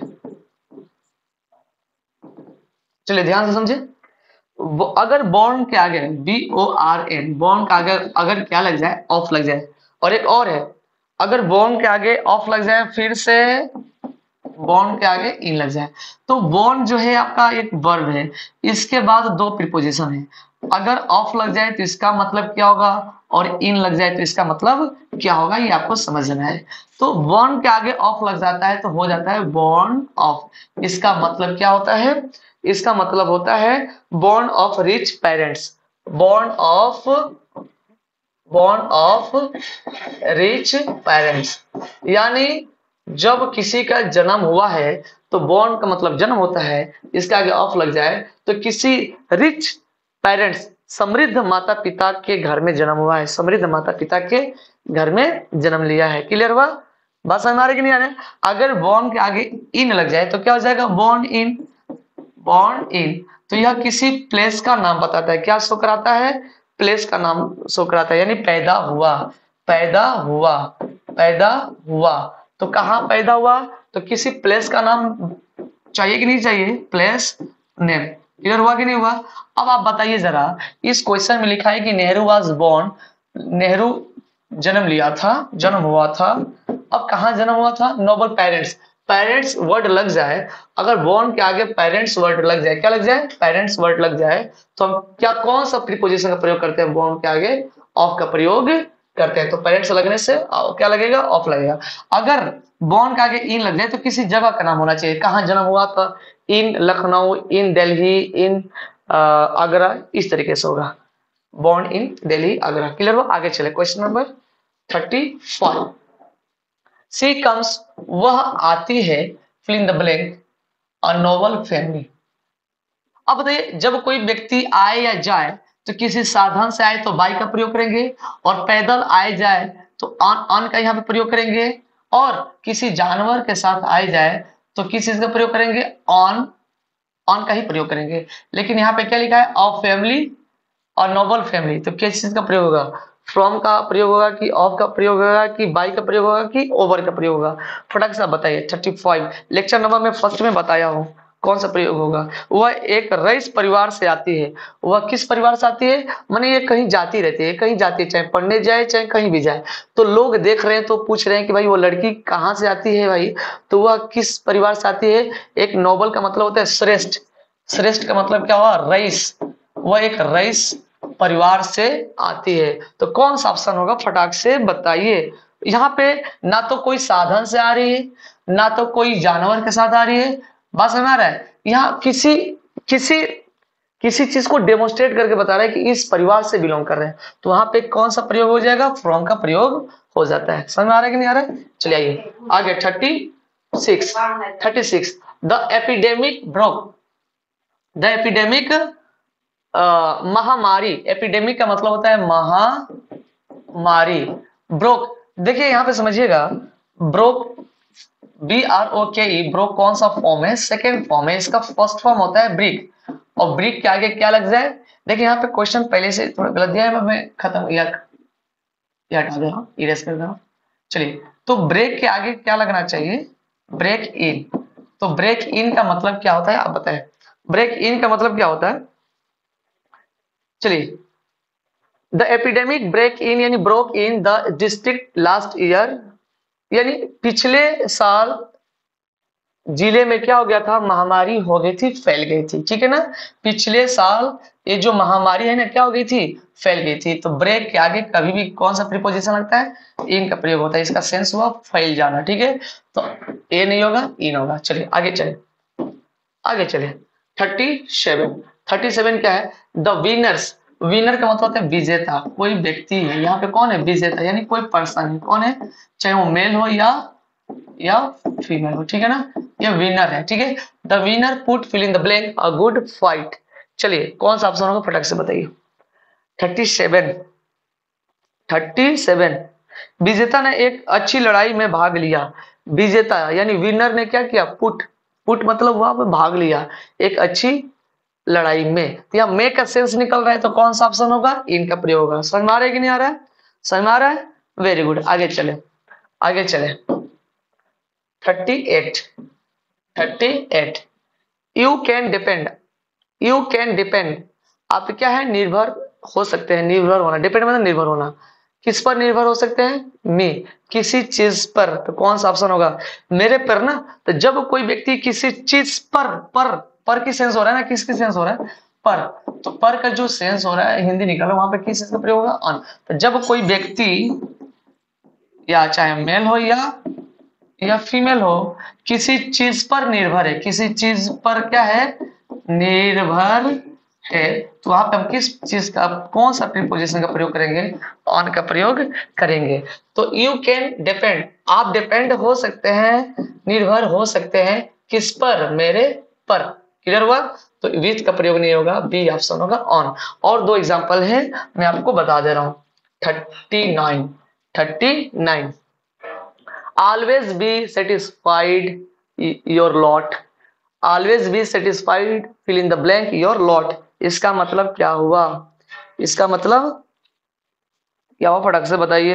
चलिए ध्यान से समझे। अगर बॉर्न के आगे B O R N, born का आगे अगर क्या लग जाए, ऑफ लग जाए, और एक और है, अगर बॉर्न के आगे ऑफ लग जाए फिर से बॉर्न के आगे इन लग जाए, तो बॉर्न जो है आपका एक वर्ब है, इसके बाद दो प्रीपोजिशन है। अगर ऑफ लग जाए तो इसका मतलब क्या होगा, और इन लग जाए तो इसका मतलब क्या होगा, ये आपको समझना है। तो बॉर्न के आगे ऑफ लग जाता है तो हो जाता है बॉर्न ऑफ। इसका मतलब क्या होता है, इसका मतलब होता है born of rich parents, born of born of rich parents. यानी जब किसी का जन्म हुआ है तो बॉर्न का मतलब जन्म होता है, इसके आगे ऑफ लग जाए तो किसी रिच पेरेंट्स, समृद्ध माता पिता के घर में जन्म हुआ है, समृद्ध माता पिता के घर में जन्म लिया है। क्लियर हुआ, बात समझ आ रही कि नहीं आ रही। अगर बॉर्न के आगे इन लग जाए तो क्या हो जाएगा, बॉर्न इन, बॉर्न इन। तो यह किसी प्लेस का नाम बताता है, क्या शो कराता है, प्लेस का नाम शो कराता है, यानी पैदा हुआ, पैदा हुआ, पैदा हुआ। तो कहाँ पैदा हुआ, तो किसी प्लेस का नाम चाहिए कि नहीं चाहिए, प्लेस नेम। क्लियर हुआ कि नहीं हुआ। अब आप बताइए जरा, इस क्वेश्चन में लिखा है कि नेहरू वाज बोर्न, नेहरू जन्म लिया था, जन्म हुआ था। अब कहाँ जन्म हुआ था, नोबल पेरेंट्स, पेरेंट्स वर्ड लग जाए, अगर बोर्न के आगे पेरेंट्स वर्ड लग जाए, क्या लग जाए, पेरेंट्स वर्ड लग जाए, तो हम क्या कौन सा प्रीपोजिशन का प्रयोग करते हैं, बोर्न के आगे ऑफ का प्रयोग करते हैं। तो पेरेंट्स लगने से क्या लगेगा, ऑफ लगेगा। अगर बोर्न के आगे इन लग जाए तो किसी जगह का नाम होना चाहिए, कहाँ जन्म हुआ था, इन लखनऊ, इन दिल्ली, इन आगरा, इस तरीके से होगा, born in Delhi Agra. Clear हो, आगे चले question number thirty five. She comes, वह आती है, fill in the blank a noble family. अब बताइए जब कोई व्यक्ति आए या जाए तो किसी साधन से आए तो बाई का प्रयोग करेंगे, और पैदल आए जाए तो ऑन, ऑन का यहाँ पे प्रयोग करेंगे, और किसी जानवर के साथ आए जाए तो किस चीज का प्रयोग करेंगे, ऑन, ऑन का ही प्रयोग करेंगे। लेकिन यहाँ पे क्या लिखा है, ऑफ फैमिली और नोबल फैमिली, तो किस चीज का प्रयोग होगा, फ्रॉम का प्रयोग होगा, कि ऑफ का प्रयोग होगा, कि बाई का प्रयोग होगा, कि ओवर का प्रयोग होगा। फटाक से बताइए। थर्टी फाइव लेक्चर नंबर में फर्स्ट में बताया हूँ कौन सा प्रयोग होगा। वह एक रईस परिवार से आती है, वह किस परिवार से आती है, माने ये कहीं जाती रहती है, कहीं जाती है, चाहे पढ़ने जाए चाहे कहीं भी जाए। तो लोग देख रहे हैं तो पूछ रहे हैं कि भाई वो लड़की कहाँ से आती है भाई, तो वह किस परिवार से आती है। एक नोबल का मतलब होता है श्रेष्ठ, श्रेष्ठ का मतलब क्या हुआ, रईस, वह एक रईस परिवार से आती है। तो कौन सा ऑप्शन होगा, फटाक से बताइए। यहाँ पे ना तो कोई साधन से आ रही है, ना तो कोई जानवर के साथ आ रही है, बात समझ आ रहा है। यहाँ किसी किसी किसी चीज को डेमोन्स्ट्रेट करके बता रहा है कि इस परिवार से बिलोंग कर रहे हैं, तो वहां पे कौन सा प्रयोग हो जाएगा, फ्रॉम का प्रयोग हो जाता है। समझ में आ रहा है कि नहीं आ रहा है। चलिए आइए आगे thirty six, thirty six the epidemic broke, the epidemic महामारी, एपिडेमिक का मतलब होता है महामारी, ब्रोक। देखिए यहाँ पे समझिएगा, broke, B R O K ई, ब्रोक कौन सा फॉर्म है? सेकेंड फॉर्म है। इसका फर्स्ट फॉर्म होता है ब्रिक, और ब्रिक के आगे क्या लग जाए? देखिए यहाँ पे क्वेश्चन पहले से थोड़ा गलत दिया है, मैं खत्म या हटा दे रहा हूँ, इरेज कर दे रहा हूँ। चलिए, तो ब्रेक के आगे क्या लगना चाहिए? Break in. तो ब्रेक इन का मतलब क्या होता है आप बताएं? ब्रेक इन का मतलब क्या होता है? चलिए, द एपिडेमिक ब्रेक इन यानी broke in the district last year, यानी पिछले साल जिले में क्या हो गया था? महामारी हो गई थी, फैल गई थी, ठीक है ना। पिछले साल ये जो महामारी है ना, क्या हो गई थी? फैल गई थी। तो ब्रेक के आगे कभी भी कौन सा प्रीपोजिशन लगता है? इन का प्रयोग होता है। इसका सेंस हुआ फैल जाना, ठीक है। तो ए नहीं होगा, इन होगा। चलिए आगे चले, आगे चले। थर्टी सेवन, थर्टी सेवन क्या है? द विनर्स, विनर का मतलब होता है विजेता, कोई व्यक्ति है। यहाँ पे कौन है? विजेता, यानी कोई पर्सन है। कौन है? चाहे वो मेल हो या या फीमेल हो, ठीक है ना। ये विनर है, ठीक है। The winner put fill in the blank a good fight. चलिए कौन सा ऑप्शन होगा फटाक से बताइए। थर्टी सेवन, थर्टी सेवन, विजेता ने एक अच्छी लड़ाई में भाग लिया। विजेता यानी विनर ने क्या किया? पुट, पुट मतलब वहां पे भाग लिया एक अच्छी लड़ाई में। तो यहाँ मे का सेंस निकल रहा है, तो कौन सा ऑप्शन होगा? इनका प्रयोग होगा। समझ में आ रहा है कि नहीं आ रहा है? समझ में आ रहा है? Very good. आगे चले, आगे चले। Thirty eight, thirty eight, you can depend, you can depend, आप क्या है? निर्भर हो सकते हैं। निर्भर होना, डिपेंड मतलब निर्भर होना। किस पर निर्भर हो सकते हैं? मी, किसी चीज पर। तो कौन सा ऑप्शन होगा? मेरे पर ना। तो जब कोई व्यक्ति किसी चीज पर, पर पर की सेंस हो रहा है ना, किसकी सेंस हो रहा है? पर। तो पर का जो सेंस हो रहा है हिंदी निकालो, वहां पे किस चीज का प्रयोग होगा? ऑन। तो जब कोई व्यक्ति, या चाहे मेल हो या या फीमेल हो, किसी चीज पर निर्भर है, किसी चीज पर क्या है? निर्भर है, तो वहां पे हम किस चीज का, कौन सा प्रीपोजिशन का प्रयोग करेंगे? ऑन का प्रयोग करेंगे। तो यू कैन डिपेंड, आप डिपेंड हो सकते हैं, निर्भर हो सकते हैं। किस पर? मेरे पर। क्लियर हुआ? तो विथ का प्रयोग नहीं होगा, बी ऑप्शन होगा ऑन। और दो एग्जांपल है, मैं आपको बता दे रहा हूं। Thirty nine, thirty nine, always be satisfied your lot, always be satisfied fill in the blank your lot। इसका मतलब क्या हुआ? इसका मतलब क्या हुआ फटाक से बताइए।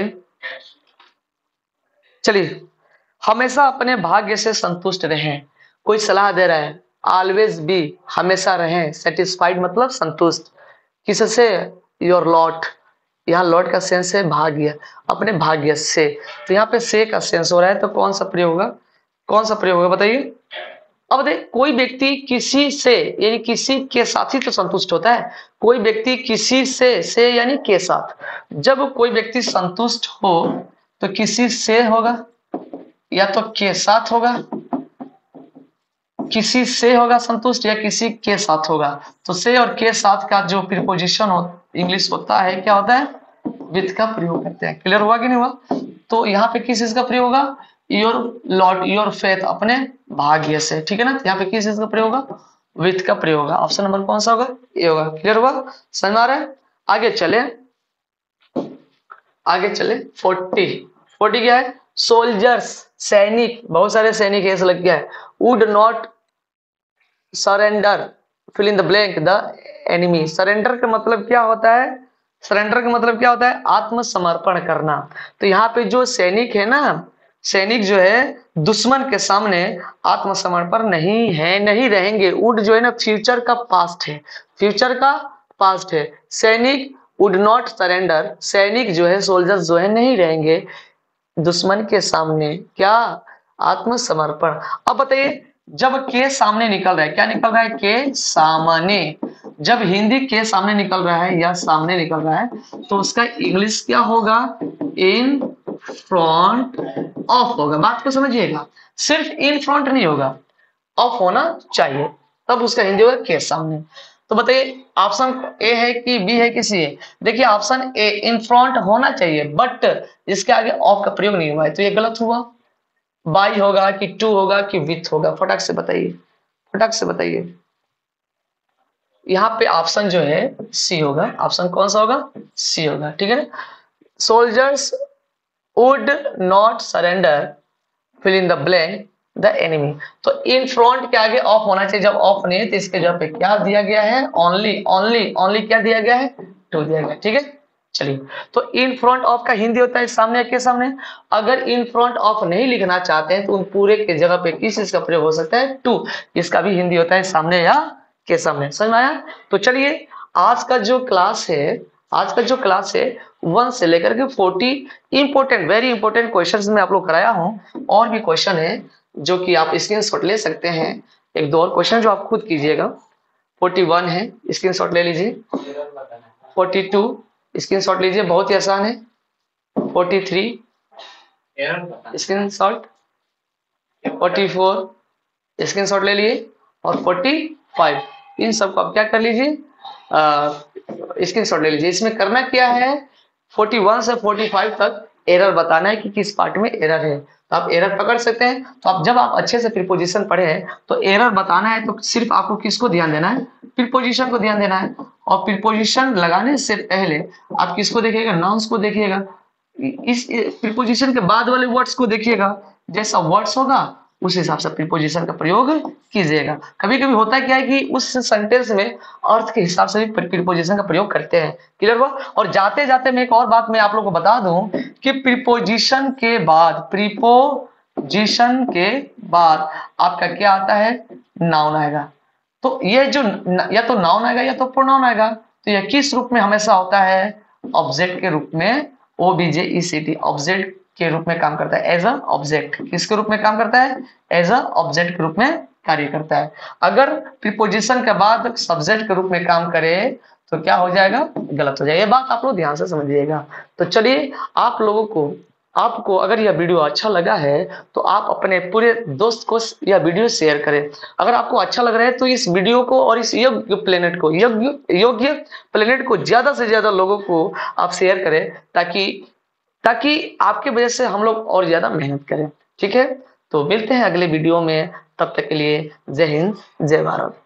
चलिए, हमेशा अपने भाग्य से संतुष्ट रहें। कोई सलाह दे रहा है, ऑलवेज बी, हमेशा रहें, सेटिस्फाइड मतलब संतुष्ट, किससे? योर लॉट, यहाँ लॉट का सेंस है भाग्य, अपने भाग्य से। तो यहाँ पे से का सेंस हो रहा है, तो कौन सा प्रयोग होगा? कौन सा प्रयोग होगा बताइए। अब देखिए, कोई व्यक्ति किसी से यानी किसी के साथ ही तो संतुष्ट होता है। कोई व्यक्ति किसी से, से यानी के साथ। जब कोई व्यक्ति संतुष्ट हो तो किसी से होगा या तो के साथ होगा, किसी से होगा संतुष्ट या किसी के साथ होगा। तो से और के साथ का जो प्रीपोजिशन हो इंग्लिश होता है, क्या होता है? विथ का प्रयोग करते हैं। क्लियर हुआ कि नहीं हुआ? तो यहाँ पे किस चीज का प्रयोग होगा? योर लॉर्ड, योर फेथ, अपने भाग्य से, ठीक है ना। यहाँ पे किस चीज का प्रयोग होगा? विथ का प्रयोग होगा। ऑप्शन नंबर कौन सा होगा? ये होगा। क्लियर हुआ? समझ में आ रहा है? आगे चले, आगे चले। फोर्टी, फोर्टी क्या है? सोल्जर्स, सैनिक, बहुत सारे सैनिक ऐसा लग गया है। Would not surrender fill in the blank the enemy. Surrender का मतलब क्या होता है? सरेंडर का मतलब क्या होता है? आत्मसमर्पण करना। तो यहाँ पे जो सैनिक है ना, सैनिक जो है दुश्मन के सामने आत्मसमर्पण नहीं है, नहीं रहेंगे। वुड जो है ना फ्यूचर का पास्ट है, फ्यूचर का पास्ट है। सैनिक वुड नॉट सरेंडर, सैनिक जो है, सोल्जर्स जो है, नहीं रहेंगे दुश्मन के सामने क्या? आत्मसमर्पण। अब बताइए, जब के सामने निकल रहा है, क्या निकल रहा है? के सामने। जब हिंदी के सामने निकल रहा है या सामने निकल रहा है, तो उसका इंग्लिश क्या होगा? इन फ्रंट ऑफ होगा। बात को समझिएगा, सिर्फ इन फ्रंट नहीं होगा, ऑफ होना चाहिए, तब उसका हिंदी होगा के सामने। तो बताइए ऑप्शन ए है कि बी है कि सी है? देखिए ऑप्शन ए, इन फ्रंट होना चाहिए, बट इसके आगे ऑफ का प्रयोग नहीं हुआ है, तो ये गलत हुआ। बाई होगा कि टू होगा कि विथ होगा? फटाक से बताइए, फटाक से बताइए। यहाँ पे ऑप्शन जो है सी होगा। ऑप्शन कौन सा होगा? सी होगा, ठीक है ना। Soldiers would not surrender fill in the blank the enemy. तो इन फ्रंट के आगे ऑफ होना चाहिए, जब ऑफ नहीं है तो इसके जगह पे क्या दिया गया है, ओनली ओनली ओनली क्या दिया गया है, टू दिया गया। ठीक है, चलिए। तो इन फ्रंट ऑफ का हिंदी होता है सामने या के सामने। अगर इन फ्रंट ऑफ नहीं लिखना चाहते हैं तो उन पूरे के जगह पे किस चीज का प्रयोग हो सकता है, टू। इसका भी हिंदी होता है सामने या के सामने। समझ में आया? तो चलिए, आज का जो क्लास है आज का जो क्लास है वन से लेकर के forty important, very important question में आप लोग कराया हूं। और भी क्वेश्चन है जो कि आप स्क्रीनशॉट ले सकते हैं। एक दो और क्वेश्चन जो आप खुद कीजिएगा। फोर्टी वन है, स्क्रीनशॉट ले लीजिए। फोर्टी टू स्क्रीनशॉट लीजिए, बहुत ही आसान है। Forty three screenshot, forty four screenshot ले लिए, और फोर्टी फाइव, इन सबको आप क्या कर लीजिए, स्क्रीनशॉट ले लीजिए। इसमें करना क्या है, फोर्टी वन से फोर्टी फाइव तक एरर बताना है कि किस पार्ट में एरर है। तो आप एरर पकड़ सकते हैं। तो आप जब आप अच्छे से प्रीपोजिशन पढ़े हैं तो एरर बताना है तो सिर्फ आपको किसको ध्यान देना है, प्रीपोजिशन को ध्यान देना है। और प्रीपोजिशन लगाने से पहले आप किसको देखिएगा, नाउन्स को देखिएगा। इस प्रीपोजिशन के बाद वाले वर्ड्स को देखिएगा, जैसा वर्ड्स होगा उस हिसाब से प्रीपोजिशन का प्रयोग कीजिएगा। कभी कभी होता है क्या है कि उस सेंटेंस में अर्थ के हिसाब से भी प्रीपोजिशन का प्रयोग करते हैं। क्लियर हुआ? और जाते जाते मैं एक और बात मैं आप लोगों को बता दूं कि प्रीपोजिशन के बाद प्रीपोजिशन के बाद आपका क्या आता है, नाउन आएगा। तो ये जो या तो नाउन आएगा या तो प्रोनाउन आएगा। तो यह किस रूप में हमेशा होता है, ऑब्जेक्ट के रूप में, O B J E C T, object के रूप में काम करता है, एज अ ऑब्जेक्ट। किसके रूप में काम करता है, एज अ ऑब्जेक्ट के रूप में कार्य करता है। अगर प्रीपोजिशन के बाद सब्जेक्ट के रूप में काम करे तो क्या हो जाएगा, गलत हो जाएगा। ये बात आप लोग ध्यान से समझिएगा। तो चलिए, आप लोगों को आपको अगर यह वीडियो अच्छा लगा है तो आप अपने पूरे दोस्त को यह वीडियो शेयर करें। अगर आपको अच्छा लग रहा है तो इस वीडियो को और इस योग्य प्लेनेट को योग्य योग्य प्लेनेट को ज्यादा से ज्यादा लोगों को आप शेयर करें, ताकि ताकि आपके वजह से हम लोग और ज्यादा मेहनत करें। ठीक है, तो मिलते हैं अगले वीडियो में। तब तक के लिए जय हिंद, जय भारत।